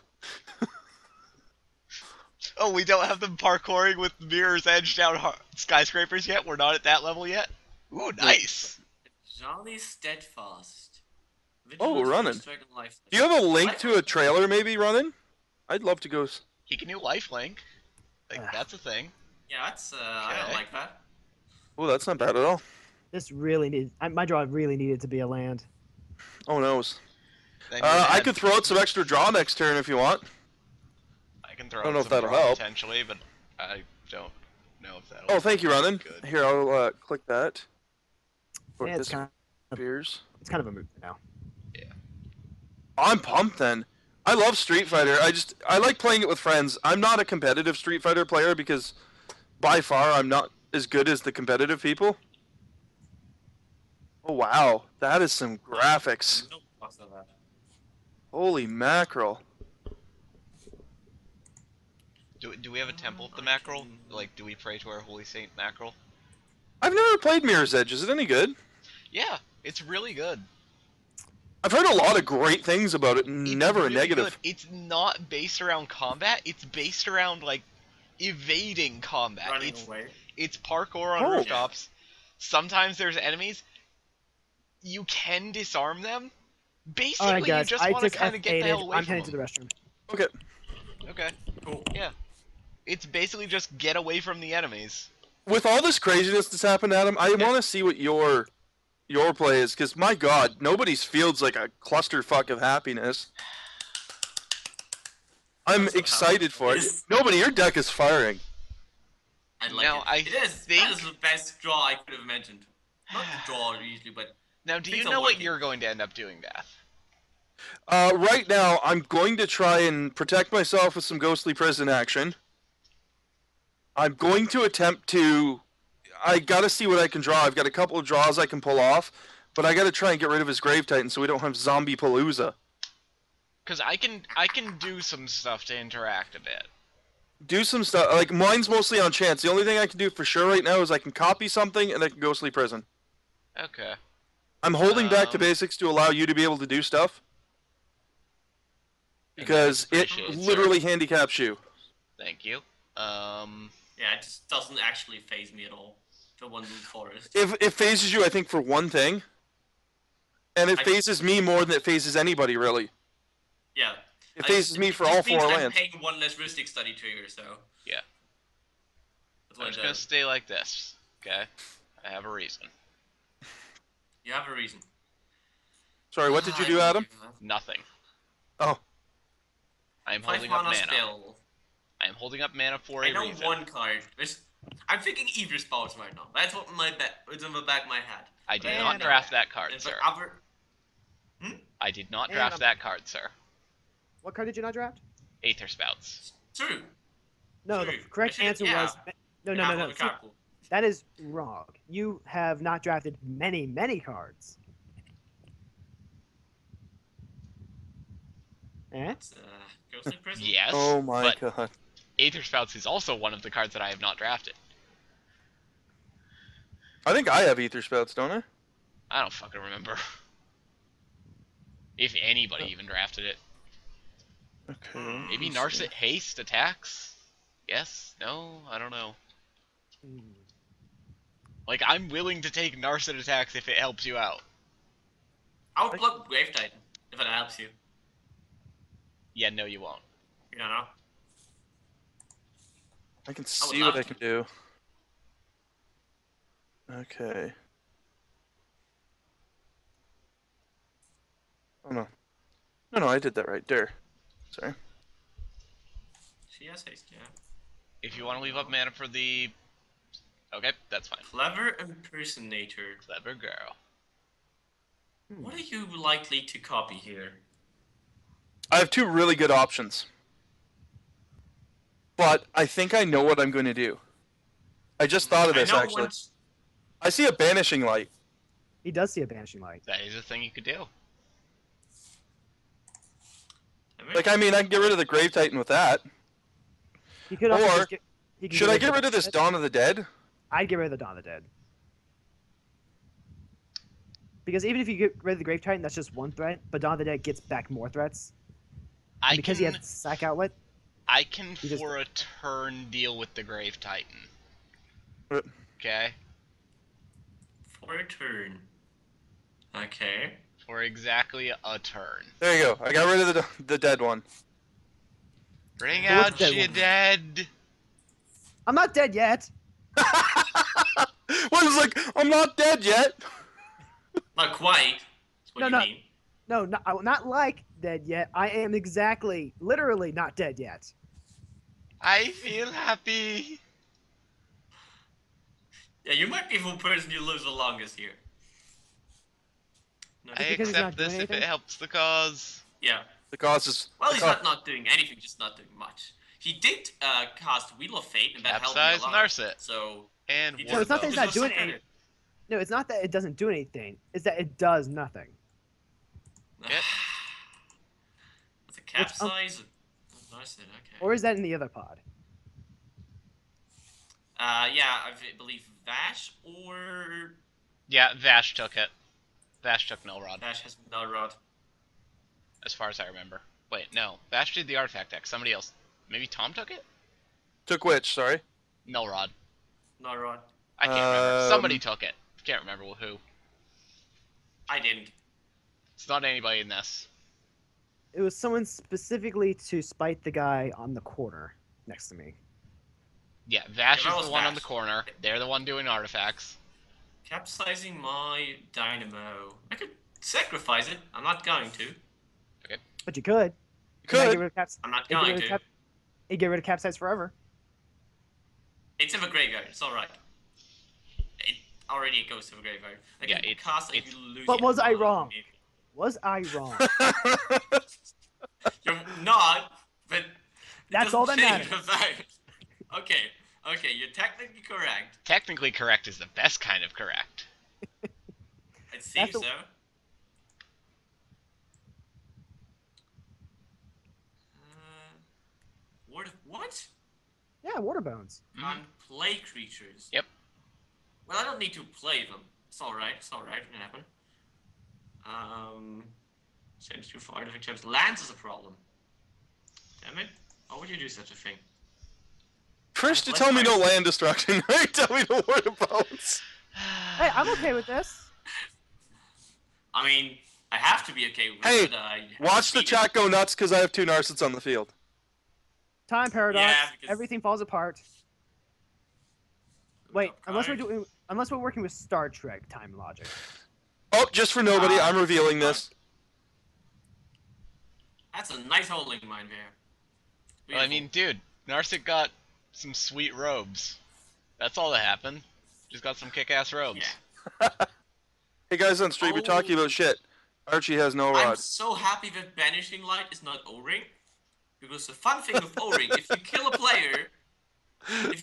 Oh, we don't have them parkouring with Mirror's Edge down skyscrapers yet? We're not at that level yet? Ooh, nice! Jolly steadfast. Oh, we're running. Dragon life. Do you have a link to a trailer maybe running? I'd love to go. He can do lifelink. Like, Ugh. that's a thing. Yeah, that's I don't Okay. like that. Oh, that's not bad at all. This really needs. My draw really needed to be a land. Oh no. Then you're I dead. could throw out some extra draw next turn if you want. I can throw I don't out know if some that'll draw help. potentially, but I don't know if that'll. Oh, thank you, Ronan. Good. Here, I'll click that. Or Yeah, it's this kind appears. of a moot now. I'm pumped then. I love Street Fighter. I like playing it with friends. I'm not a competitive Street Fighter player because by far I'm not as good as the competitive people. Oh wow, that is some graphics. No fucks on that. Holy mackerel. Do we have a temple of the mackerel? Like, do we pray to our holy saint mackerel? I've never played Mirror's Edge. Is it any good? Yeah, it's really good. I've heard a lot of great things about it, It's never really a negative. good. It's not based around combat. It's based around like evading combat. Running away. It's parkour on Oh. rooftops. Sometimes there's enemies. You can disarm them. Basically, All right, guys. you just I want to just kind of get the hell F8'd. away I'm from heading to them. the restroom. Okay. Okay. Cool. Yeah. It's basically just get away from the enemies. With all this craziness that's happened, Adam, I want to see what your play is, because my god, nobody's field's like a clusterfuck of happiness. I'm That's what excited happens. for it. Yes. Nobody, your deck is firing. I like Now, it. I It is. think- That is the best draw I could have mentioned. Not the draw usually, but Now, do you Things are know what working. you're going to end up doing, Death? Right now, I'm going to try and protect myself with some ghostly prison action. I'm going to attempt to. I gotta see what I can draw. I've got a couple of draws I can pull off, but I gotta try and get rid of his Grave Titan so we don't have Zombie Palooza. Because I can do some stuff to interact a bit. Do some stuff. Like, mine's mostly on chance. The only thing I can do for sure right now is I can copy something and I can ghostly prison. Okay. I'm holding back to Um, basics to allow you to be able to do stuff. Because it appreciated, sir. literally handicaps you. Thank you. yeah, it just doesn't actually phase me at all. The one move forest. It phases you, I think, for one thing. And it I- phases me more than it phases anybody, really. Yeah. It phases me for just all means four I'm lands. paying one less Rhystic Study trigger, so. Yeah. That's what I'm it just gonna does. stay like this. Okay. I have a reason. You have a reason. Sorry, what did you do, Adam? Nothing. Oh, I am 5 holding up mana mana. spell. I am holding up mana for I a know reason. one card. I'm thinking Eager Spouts right now. That's what it's in the back of my head. I did And, not draft that card, And sir. for other. I did not and draft I'm- that card, sir. What card did you not draft? Aether Spouts. True. No, the True. correct I should- answer yeah. was no, no, Yeah, no, no. one See, card pool. that is wrong. You have not drafted many, many cards. Eh? It's, Ghostly Prison. Yes. oh my but god. Aether Spouts is also one of the cards that I have not drafted. I think I have Ether Spouts, don't I? I don't fucking remember. If anybody even drafted it. Okay. Maybe let's see. Narset Haste attacks? Yes? No? I don't know. Hmm. Like, I'm willing to take Narset attacks if it helps you out. I'll block Grave Titan if it helps you. Yeah, no, you won't. You don't know. I can would see what love I to. can do. Okay. Oh no. No, I did that right there. Sorry. She has haste, yeah. If you want to leave up mana for the... Okay, that's fine. Clever Impersonator. Clever girl. What are you likely to copy here? I have two really good options. But I think I know what I'm going to do. I just thought of this, I know actually. once- I see a Banishing Light. He does see a banishing light. That is a thing you could do. Like, I mean, I can get rid of the Grave Titan with that. He could also Or, just get. He can Should I get rid of this Dead. Dawn of the Dead? I'd get rid of the Dawn of the Dead. Because even if you get rid of the Grave Titan, that's just one threat. But Dawn of the Dead gets back more threats. I And because can, he has sack outlet. I can he just- for a turn deal with the Grave Titan. What? Okay? For a turn. Okay. For exactly a turn. There you go. I got rid of the dead one. Bring Who was out the dead your one? dead. I'm not dead yet. One's like, I'm not dead yet. Not quite. That's what No, you no. mean. No, not like dead yet. I am exactly, literally not dead yet. I feel happy. Yeah, you might be the person who lives the longest here. No, I because he's not accept doing this if anything? it helps the cause. yeah. The cause is. Well, the he's cause- not doing anything, just not doing much. He did cast Wheel of Fate, and that helped me a Capsize lot. Narset. So And he No, it's not that deserves he's not doing some any- credit. No, it's not that it doesn't do anything. It's that it does nothing. Yep. With a capsize. Narset, okay. Or is that in the other pod? Yeah, I believe Vash or Yeah, Vash took it. Vash took Nullrod, Vash has Nullrod. as far as I remember. Wait, no. Vash did the artifact deck. Somebody else. Maybe Tom took it? Took which? Sorry. Nullrod. Nullrod. I can't remember. Somebody Um, took it. Can't remember who. I didn't. It's not anybody in this. It was someone specifically to spite the guy on the corner next to me. Yeah, Vash Yeah, that is was the one on Vash. the corner. They're the one doing artifacts. Capsizing my dynamo. I could sacrifice it. I'm not going to. But you could. You Get could. rid of caps. I'm not Get going rid of to. cap. You get rid of capsize forever. It's in the graveyard. It's all right. It already goes to the graveyard. I Yeah, can it's- cast it's- if you lose. But it. was I wrong? Was I wrong? You're not. But it That's all doesn't that change matters. the fact. Okay. Okay. You're technically correct. Technically correct is the best kind of correct. It seems the- so. What? Yeah, water bones. On play creatures. Yep. Well, I don't need to play them. It's all right. It's all right. It can happen. Seems too far. I don't think James lands is a problem. Damn it! Why would you do such a thing? First you tell me no land destruction, right? Tell me no water bones. Hey, I'm okay with this. I mean, I have to be okay with Hey, it. But I Watch the chat go nuts because I have 2 Narsets on the field. Time paradox. Yeah, because- Everything falls apart. Wait, unless we're working with Star Trek time logic. Oh, just for nobody, I'm revealing this. That's a nice holding mine there. Well, I mean, dude, Narset got some sweet robes. That's all that happened. Just got some kick-ass robes. Yeah. Hey guys on stream, you're Oh. talking about shit. Archie has no I'm rod. so happy that Banishing Light is not O-Ring. Because the fun thing with O-Ring, if you kill a player with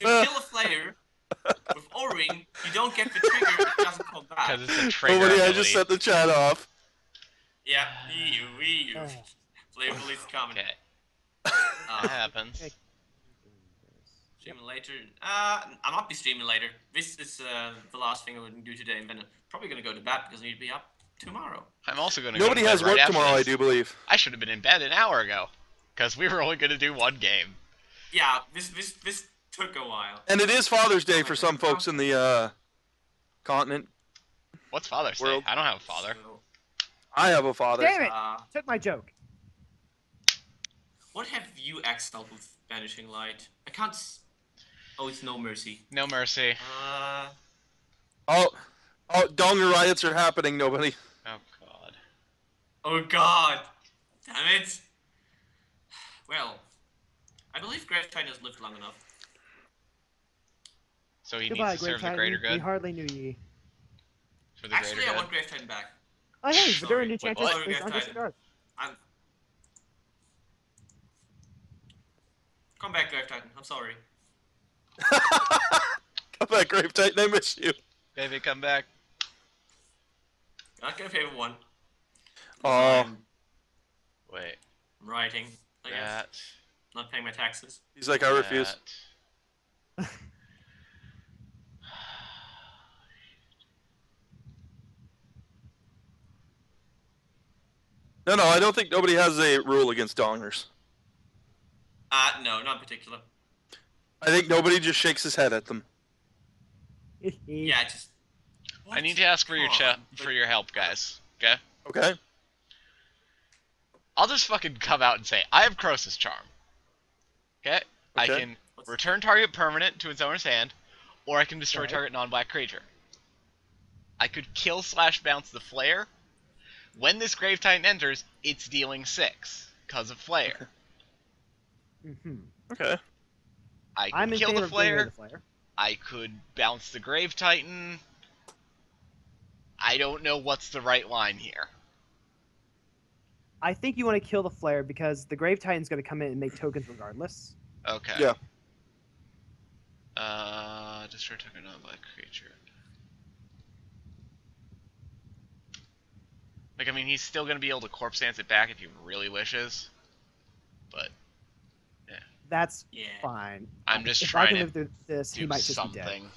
O-Ring, you don't get the trigger, it doesn't come back. Because it's a trigger Nobody, I ability. just set the chat off. Yeah, Wii U. Oh. Playable is coming. Okay, that happens. Okay. Streaming later. I might be streaming later. This is the last thing I would do today, and then I'm probably gonna go to bed because I need to be up tomorrow. I'm also going to Nobody has work tomorrow, I do believe. I should have been in bed an hour ago. Because we were only going to do one game. Yeah, this took a while. And it is Father's Day for some folks in the continent. What's Father's World. Day? I don't have a father. So, I have a father. Damn it! uh, Took my joke. what have you exiled with Banishing Light? I can't. Oh, it's No Mercy. No mercy. Oh, Donger riots are happening, nobody. Oh, God. Oh God! Damn it! Well, I believe Grave Titan has lived long enough. So he Goodbye, needs to Great serve the Titan. greater We good? hardly knew ye. For the Actually, greater I good? want Grave Titan back. Oh hey, Sorry. Vidura and Wait, Enchantress what? is on Titan. discard. I'm. Come back, Grave Titan. I'm sorry. Come back, Grave Titan, I miss you. Baby, come back. Not gonna pay for one. Oh, I'm Wait. writing. I guess. That. Not paying my taxes. he's like, I refuse. that. No, I don't think nobody has a rule against Dongers. No, not in particular. I think nobody just shakes his head at them. Yeah, just. I need to ask for your Come on, for your help, guys. Okay? Okay? I'll just fucking come out and say, I have Croesus Charm. Okay? I Okay. can return target permanent to its owner's hand, or I can destroy Right. target non-black creature. I could kill / bounce the Flare. When this Grave Titan enters, it's dealing 6 because of Flare. Mm-hmm. Okay. I I'm could in kill favor the of getting rid Flare. of the flare. I could bounce the Grave Titan. I don't know what's the right line here. I think you want to kill the flare because the Grave Titan's going to come in and make tokens regardless. Okay. Yeah. Destroy target non-black creature. Like, I mean, he's still gonna be able to corpse dance it back if he really wishes. But That's Yeah. fine. I'm just if I trying can to live through this, he do might just be dead. something.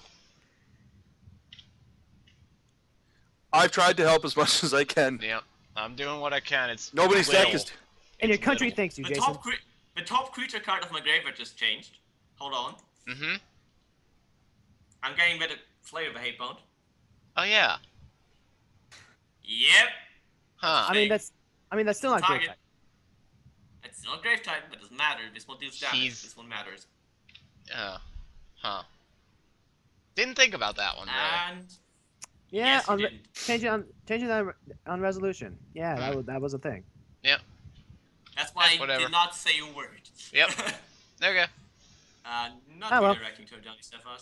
I've tried to help as much as I can. Yep. I'm doing what I can. It's Nobody's little. deck is. And your It's country little. thanks you, The Jason. top creature card of my graveyard just changed. Hold on. Mm-hmm. I'm getting rid of Flare of a Hate Bond. Oh yeah. Yep. Huh. I mean that's still not Grave Target. Titan. It's not Grave Titan, but it doesn't matter. This one deals damage. He's- This one matters. Huh. Didn't think about that one really. And Yeah, yes, you on didn't. changing that on resolution. Yeah, that was a thing. That's why I Whatever. did not say a word. Yep. Okay. Not Oh, well. redirecting to Johnny Steadfast.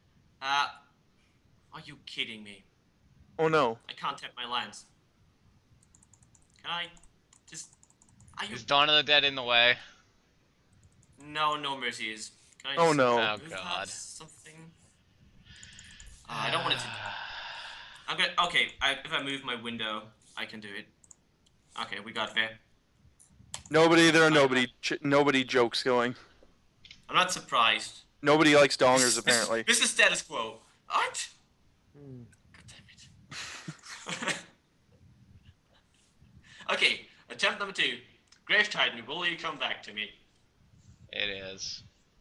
Are you kidding me? Oh no. I can't tap my lands. Can I just... Are you... Is Dawn of the Dead in the way? No mercy is. Can I Oh just no. Oh move god. that something? I don't want it to... I'm gonna... Okay, if I move my window, I can do it. Okay, we got there. Nobody. There are nobody jokes going. I'm not surprised. Nobody likes dongers apparently. This is status quo. What? Hmm. God damn it. Okay, attempt number 2. Grave Titan, will you come back to me? It is.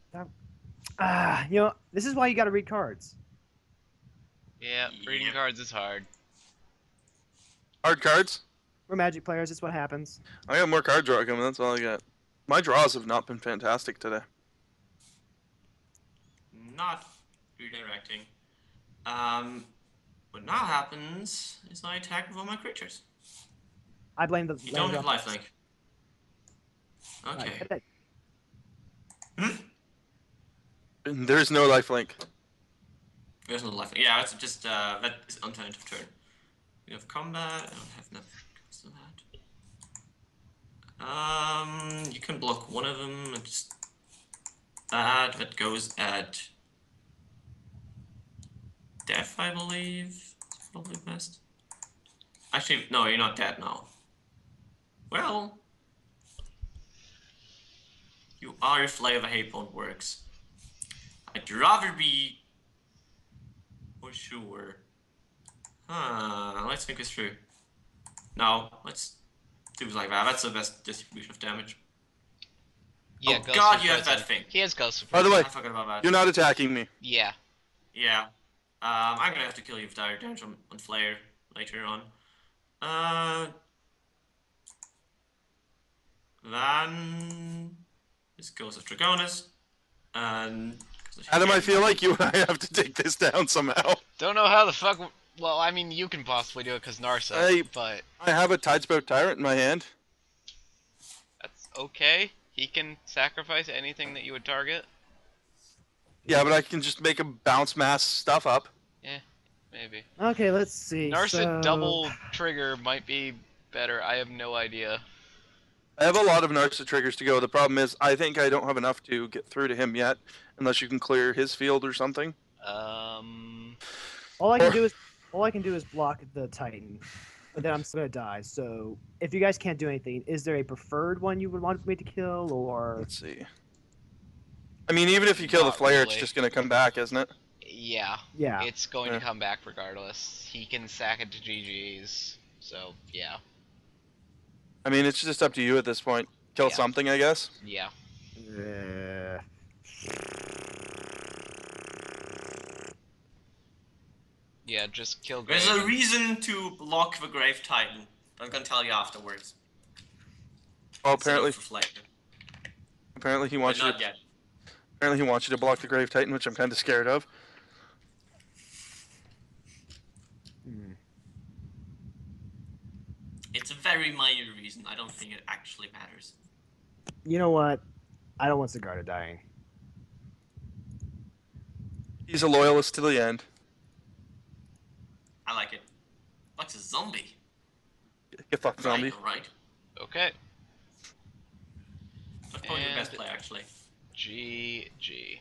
This is why you got to read cards. Yeah, reading Yep. cards is hard. Hard cards. We're Magic players. It's what happens. I got more card draw coming. That's all I got. My draws have not been fantastic today. Not redirecting. What now happens is I attack with all my creatures. I blame the. You don't have land lifelink. drop. Okay. Right. And there's no lifelink. There's no lifelink. Yeah, that's just that is unturned of turn. We have combat. I don't have nothing to that. You can block one of them. And just that goes at death, I believe. It's probably best. Actually, no, you're not dead now. Well, you are if Flavor Hatebone works. I'd rather be for sure. Let's think this through. No, let's do it like that. That's the best distribution of damage. Yeah, Oh, Ghost God, of you have Prison. that thing. He has Ghost of By the Prison. way, I forgot about that. you're not attacking me. Yeah. Yeah. I'm gonna have to kill you with direct damage on Flare later on. Then this goes of Dragonis. And Adam, I feel like you and I have to take this down somehow. Don't know how the fuck. Well, I mean, you can possibly do it because Narsa, Hey. but I have a Tidespout Tyrant in my hand. that's okay. He can sacrifice anything that you would target. Yeah, but I can just make him bounce mass stuff up. Maybe. Okay, let's see. Narsa so... double trigger might be better. I have no idea. I have a lot of Narsa triggers to go. The problem is, I think I don't have enough to get through to him yet, unless you can clear his field or something. All I can do is block the Titan, but then I'm still gonna die. So if you guys can't do anything, is there a preferred one you would want me to kill, or Let's see. I mean, even if you kill the Not Flare, it's really. just gonna come back, isn't it? Yeah. yeah? It's going Yeah. to come back regardless. He can sack it to GG's. So yeah. I mean, it's just up to you at this point. Kill Yeah. something, I guess. Yeah. Yeah, just kill Grave. There's a reason to block the Grave Titan. I'm gonna tell you afterwards. Oh, Instead of apparently, for Flare. apparently he But wants you not to. yet. Apparently he wants you to block the Grave Titan, which I'm kind of scared of. Hmm. It's a very minor reason. I don't think it actually matters. You know what? I don't want Sigarda dying. He's a loyalist to the end. I like it. What's a zombie? Get fucked, zombie. Right. Okay. That's probably the best And- play, actually. GG.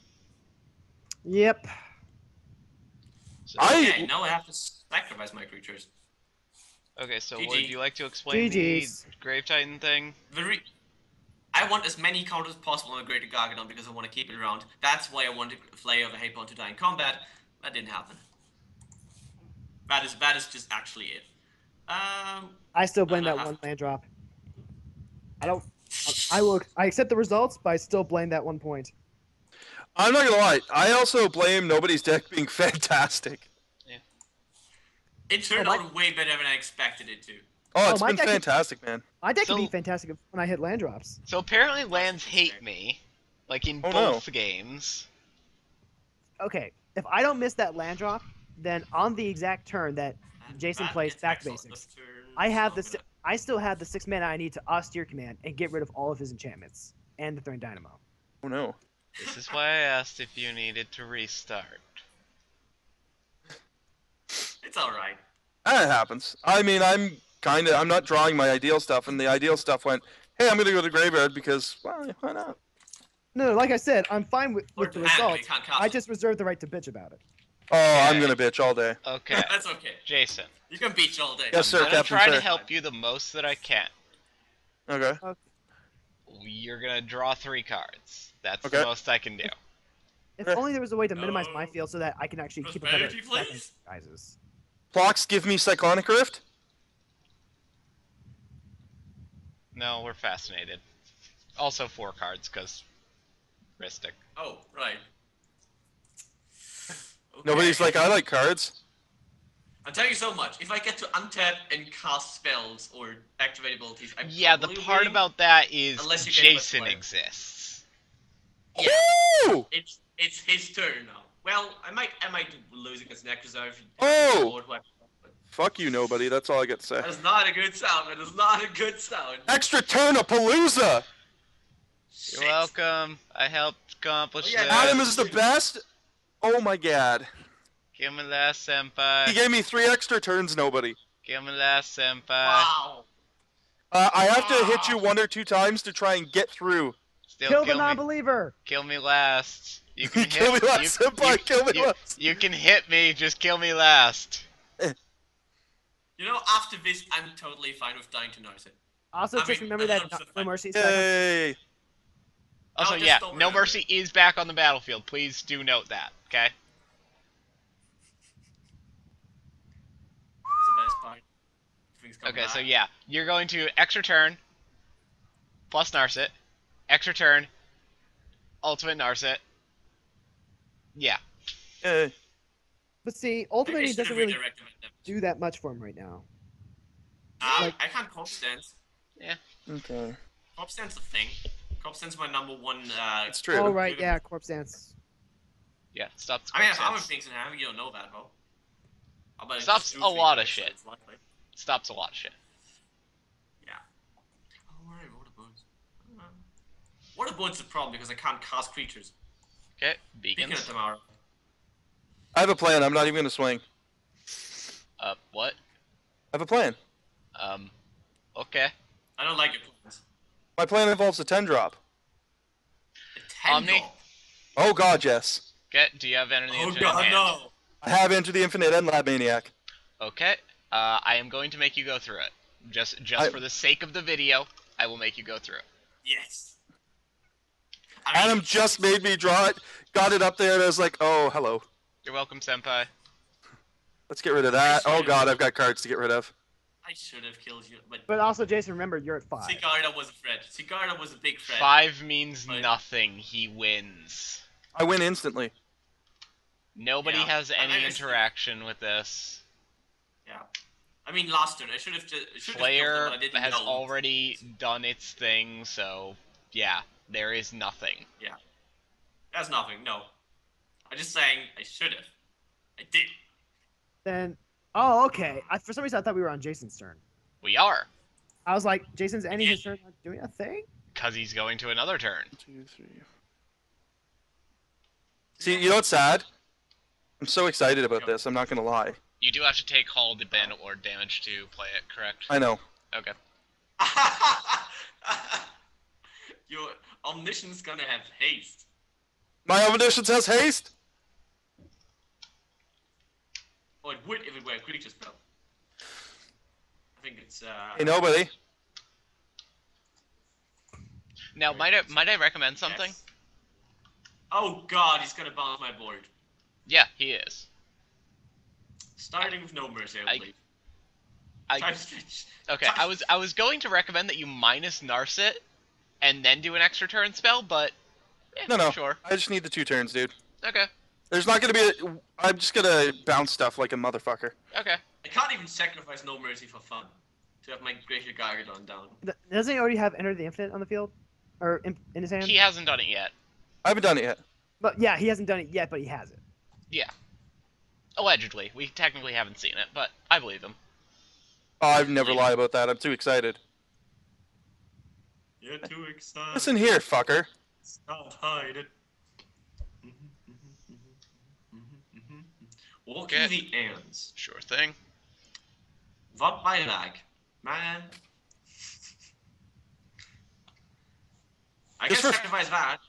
Yep. So, Okay, now I have to sacrifice my creatures. okay, so GG. would you like to explain GG's. the Grave Titan thing? I want as many counters as possible on a Greater Gargadon because I want to keep it around. That's why I wanted Flay of a Hapon to die in combat. That didn't happen. That is just actually it. I still blame that one land drop. I don't. I accept the results, but I still blame that 1 point. I'm not gonna lie. I also blame nobody's deck being fantastic. It turned my- out way better than I expected it to. Oh, it's my been deck- fantastic, man. My deck So- can be fantastic when I hit land drops. So apparently lands hate me, like in Oh, no. both games. Okay, if I don't miss that land drop, then on the exact turn that Jason That plays gets back Exalt basics, this turn, I have so the I still have the 6 mana I need to austere command and get rid of all of his enchantments and the Thorn Dynamo. Oh no. This is why I asked if you needed to restart. It's alright. That happens. I mean, I'm not drawing my ideal stuff, and the ideal stuff went, hey, I'm gonna go to Graveyard because, well, why not? No, like I said, I'm fine with the Or hand, results. you can't cast I it. just reserve the right to bitch about it. Oh, I'm Okay. gonna bitch all day. Okay, That's okay. Jason. You can beach all day. Yes, sir, I'm gonna Captain try to Sir. help you the most that I can. Okay. You're gonna draw 3 cards. That's Okay. the most I can do. If Okay. only there was a way to minimize my No. field so that I can actually keep a better Prosperity, effect on please? guys'. Plox, give me Cyclonic Rift. No, we're fascinated. Also 4 cards, because Ristic. Oh, right. Okay. Nobody's like, I like cards. I'll tell you so much. If I get to untap and cast spells or activate abilities, I Yeah, the probably part win. about that is Unless you get Jason Westwire. exists. Yeah, Ooh! it's his turn now. Well, I might lose against Necrozar if Oh! Fuck you, nobody. That's all I got to say. That is not a good sound. That is not a good sound. Extra turn of Palooza! You're welcome. I helped accomplish Oh, yeah, this. Adam is the best? Oh my god. Give me last, He senpai. gave me 3 extra turns, nobody. Give me last, senpai. Wow. I have to hit you 1 or 2 times to try and get through. Still Kill the kill me. non-believer! Kill me last. You can Kill hit me last, you, senpai, kill me you, last. You can hit me, just kill me last. You know, after this, I'm totally fine with dying to Narset. Also, I just mean, remember that that's no fine. mercy second. Yay! Also, just yeah, don't No remember Mercy is back on the battlefield. Please do note that, okay? That's the best part. Things come Okay, back. so yeah, you're going to extra turn, plus Narset, extra turn, ultimate Narset. Yeah. Yay. But see, Maybe I ultimately should doesn't have really redirected them. do that much for him right now. I can't Corpse Stance. Okay. Corpse Stance is a thing. Corpse Stance is my number one. It's true. Oh, right, yeah, Corpse Dance. Yeah, stops. I mean, quick I'm sense. things in hand. You don't know that, bro. How about I Stops just do a things lot of first, shit. it's likely. Stops a lot of shit. Yeah. Oh, right, Water Bones. Water Bones is a problem because I can't cast creatures. Okay, Speaking beacons. of tomorrow. I have a plan. I'm not even gonna swing. What? I have a plan. Okay. I don't like your plans. My plan involves a 10 drop. A 10 Omni? drop. Oh god, yes. Okay, do you have Enter the Oh Infinite god, hand? no. I have Into the Infinite and Lab Maniac. Okay, I am going to make you go through it. Just I- for the sake of the video, I will make you go through it. Yes. I mean, Adam just made me draw it, got it up there, and I was like, oh, hello. You're welcome, senpai. Let's get rid of that. Oh god, I've got cards to get rid of. I should have killed you, but But also, Jason, remember, you're at 5. Sigarda was a threat. Sigarda was a big threat. 5 means Right. nothing. He wins. I win instantly. Nobody Yeah. has any I- interaction with this. Yeah. I mean, last turn I should have just Flare but I didn't has know. already done its thing, so yeah, there is nothing. That's nothing. No. I'm just saying I should have. I did. Then, oh, okay. For some reason, I thought we were on Jason's turn. We are, I was like, Jason's ending his turn, not doing a thing. because he's going to another turn. 2, 3. See, you know what's sad? I'm so excited about this. I'm not gonna lie. You do have to take Hull to Bannerlord damage to play it, correct? I know. Okay. Your omniscience gonna have haste. My omniscience has haste. Or it would if it were a creature spell. I think it's Hey, nobody. Now, might I recommend something? yes. Oh god, he's gonna bounce my board. Yeah, he is. Starting with no mercy, I believe. I Time stretch. okay. I was going to recommend that you minus Narset, and then do an extra turn spell, but yeah, No. sure. I just need the 2 turns, dude. Okay. There's not gonna be. I'm just gonna bounce stuff like a motherfucker. Okay. I can't even sacrifice no mercy for fun. To have my Glacier Gargadon down. Doesn't he already have Enter the Infinite on the field, or in his hand? He hasn't done it yet. I haven't done it yet. But yeah, he hasn't done it yet, but he has it. Yeah. Allegedly, we technically haven't seen it, but I believe him. Oh, I've never lied about that. I'm too excited. You're too excited. Listen here, fucker. Stop hiding. Walking Okay. the ants. Sure thing. What my lag, man. I can Just for- sacrifice that.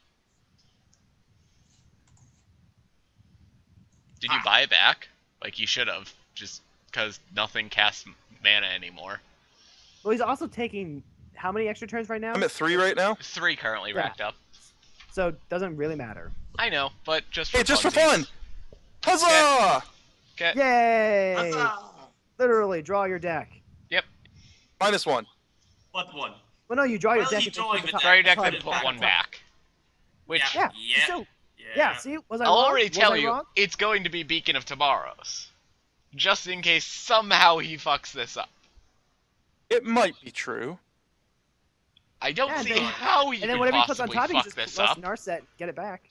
Did you buy it back? Like you should have, just because nothing casts mana anymore. Well, he's also taking how many extra turns right now? I'm at 3 right now. 3 currently Yeah. racked up. So it doesn't really matter. I know, but just for Hey, just for funsies. fun. Huzzah! Okay. Yay! Huzzah! Literally, draw your deck. -1. What one? Well, no, you draw your Well, deck. he and then drawing put the the top- Draw your deck, top- then it put back one top. back. Which Yeah. Yeah. So, Yeah. yeah. See, was I I'll wrong? already Was tell I you, wrong? it's going to be Beacon of Tomorrows. Just in case somehow he fucks this up. It might be true. I don't Yeah, see then- how he And then could whatever he puts on possibly top, he fuck just this less up. Narset, get it back.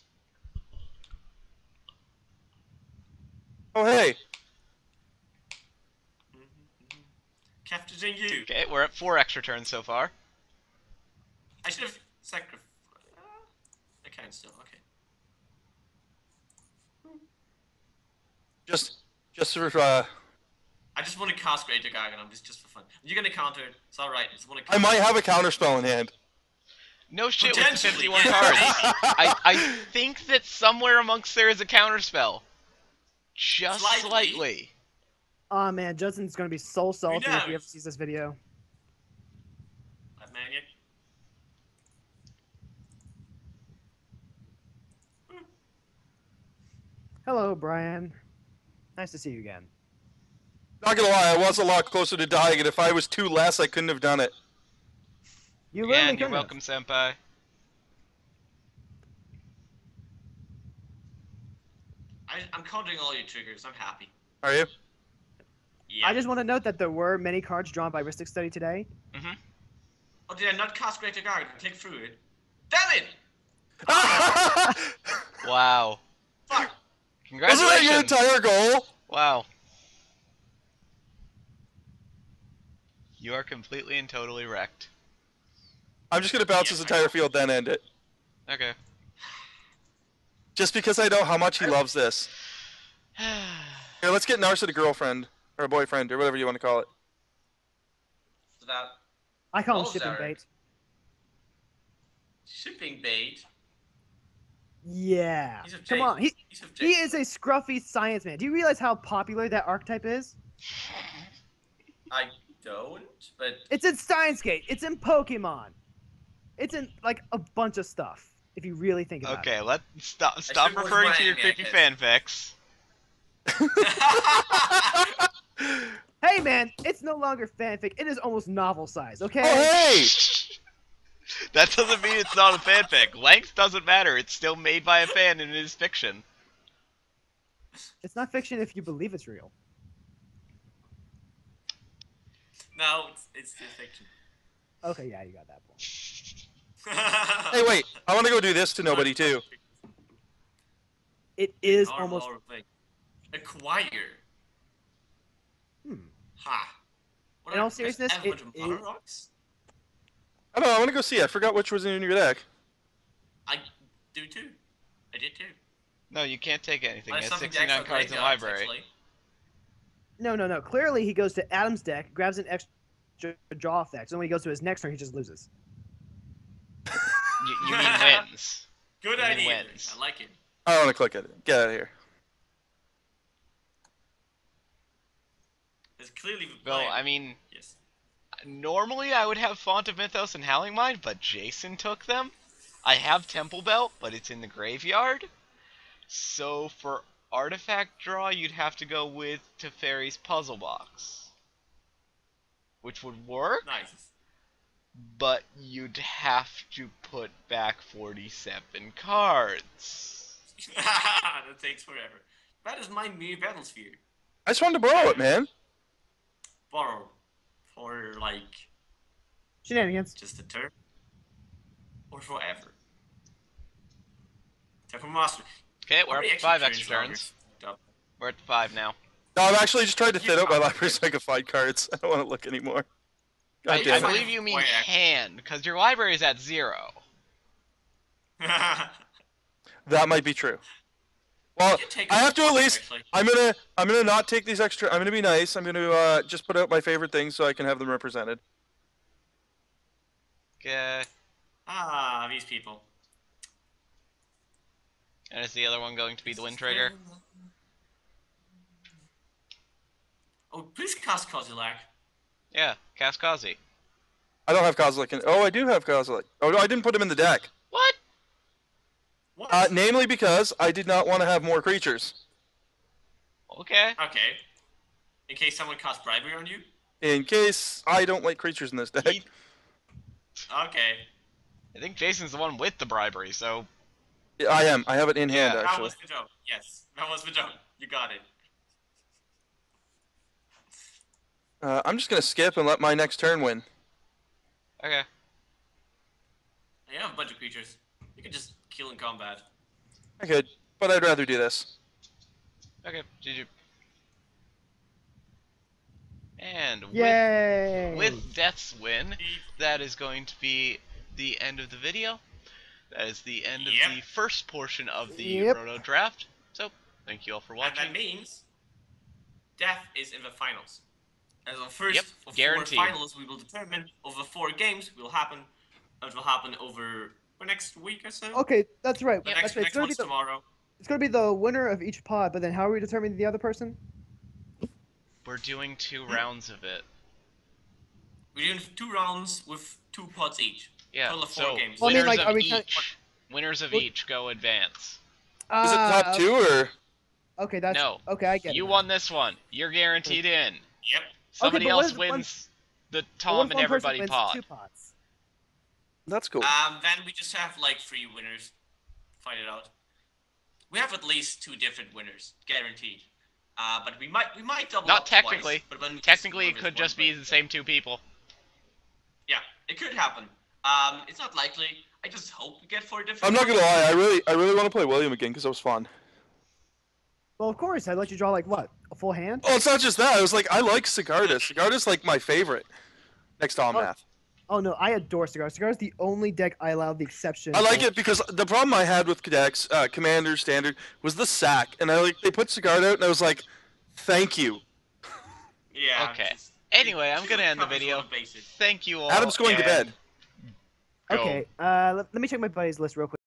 Mm-hmm, Oh, hey. Capturing you. Okay, we're at 4 extra turns so far. I should have sacrificed. I can still. Okay. Just for, I just want to cast Greater Gargadon just for fun. You're gonna counter it. It's alright. Just want to. I might have a counterspell in hand. No shit with the Potentially, 51 yeah. cards. I think that somewhere amongst there is a counterspell. Just Slightly. slightly. Oh man, Justin's gonna be so salty if he ever knows? sees this video. That man yet? Hello, Brian. Nice to see you again. Not gonna lie, I was a lot closer to dying, and if I was 2 less, I couldn't have done it. You literally And you're couldn't welcome, senpai. I'm countering all your triggers. I'm happy. Are you? Yeah. I just want to note that there were many cards drawn by Ristic Study today. Oh, did I not cast Greater Gargadon? Click through it. Damn it! Wow. Fuck! Wasn't that your Congratulations. entire goal? Wow. You are completely and totally wrecked. I'm just gonna bounce this entire field, then end it. Okay. Just because I know how much he loves this. Here, let's get Narset a girlfriend. Or a boyfriend, or whatever you want to call it. So that I call him Oh, shipping Zarek. bait. shipping bait. Yeah. He's a Come on, He's he is a scruffy science man. Do you realize how popular that archetype is? I don't, but It's in Steins Gate. It's in Pokemon. It's in like a bunch of stuff. If you really think about it. Okay, let's stop should stop watch referring my to your anime, I creepy guess. fanfics. Hey man, it's no longer fanfic. It is almost novel size. Okay. Oh, hey! That doesn't mean it's not a fanfic. Length doesn't matter. It's still made by a fan and it is fiction. It's not fiction if you believe it's real. no, it's still fiction. Okay, yeah, you got that point. Hey, wait. I want to go do this to nobody, too. It is Are almost. more like acquire. Hmm. Ha. What In all I press seriousness, F it with mother is- rocks? I don't know. I want to go see. I forgot which was in your deck. I do too. I did too. No, you can't take anything. I He have has something 69 extra cards in graveyards, library. actually. No. Clearly, he goes to Adam's deck, grabs an extra draw effect. So when he goes to his next turn, he just loses. You mean wins. Good You mean idea. wins. I like it. I don't want to click it. Get out of here. It's clearly the Well, plan. I mean, Yes. normally I would have Font of Mythos and Howling Mind, but Jason took them. I have Temple Belt, but it's in the graveyard. So for artifact draw, you'd have to go with Teferi's Puzzle Box. Which would work, Nice. but you'd have to put back 47 cards. That takes forever. That is my new Battlesphere. I just wanted to borrow it, man. Borrow. For, like, Shenanigans. just a turn. Or forever. Temple Master. Okay, we're up Already to 5 extra extra turns. longer. We're at 5 now. No, I've actually just tried to thin out my Yeah. library so I can find cards. I don't want to look anymore. God I damn it. believe you mean Why act- hand, because your library is at 0. That might be true. Well, You take I a have to at look, least. actually. I'm gonna not take these extra. I'm gonna be nice. I'm gonna just put out my favorite things so I can have them represented. Okay. Ah, these people. And is the other one going to be the Wind Trigger? Oh, please cast Kozilek. Yeah, Kaskazi. I don't have Kozilek in. Oh, I do have Kozilek. Oh no, I didn't put him in the deck. What? What? Namely because I did not want to have more creatures. Okay. Okay. In case someone casts bribery on you? In case I don't like creatures in this deck. He- Okay. I think Jason's the one with the bribery, so I am. I have it in hand Yeah. That actually. was the joke. Yes. That was the joke. You got it. I'm just gonna skip and let my next turn win. okay. You have a bunch of creatures. You can just kill in combat. I could, but I'd rather do this. Okay, GG. And Yay! with Death's win, that is going to be the end of the video. That is the end of Yep. the first portion of the Yep. Roto Draft. So, thank you all for And that watching. means Death is in the finals. As of first Yep, of guaranteed. 4 finals, we will determine over 4 games. Will happen. It will happen over the next week or so. Okay, that's right. The Yeah, That's next right. next one's tomorrow. It's gonna be the winner of each pod, but then how are we determining the other person? We're doing 2 rounds of it. We're doing 2 rounds with 2 pods each. Yeah, Total of 4 so games. Well, I mean, winners like, are of we winners of Well- each go advance. Is it top 2 or? Okay, that's No. okay. I get it. You now. won this one. You're guaranteed in. Yep. Somebody but what else if one- wins the But what Tom if and one person everybody wins pod. 2 pods? That's cool. Then we just have like 3 winners. Find it out. We have at least 2 different winners, guaranteed. But we might double Not up technically. Twice, but when we Technically, it just could one just be way. the same 2 people. Yeah, it could happen. It's not likely. I just hope we get 4 different. I'm not gonna ones. lie. I really want to play William again because it was fun. Well, of course. I'd let you draw like what? A full hand? Oh, it's not just that. I was like, I like Sigardus. Sigardus like my favorite. Next to Omnath. Oh no, I adore Cigar. Cigar is the only deck I allow the exception. I like for. it because the problem I had with decks, Commander, Standard, was the sack, and they put Sigard out, and I was like, thank you. Yeah. Okay. just- Anyway, I'm gonna end the covers video. all the bases. Thank you all. Adam's going to and bed. go. Okay. Let me check my buddy's list real quick.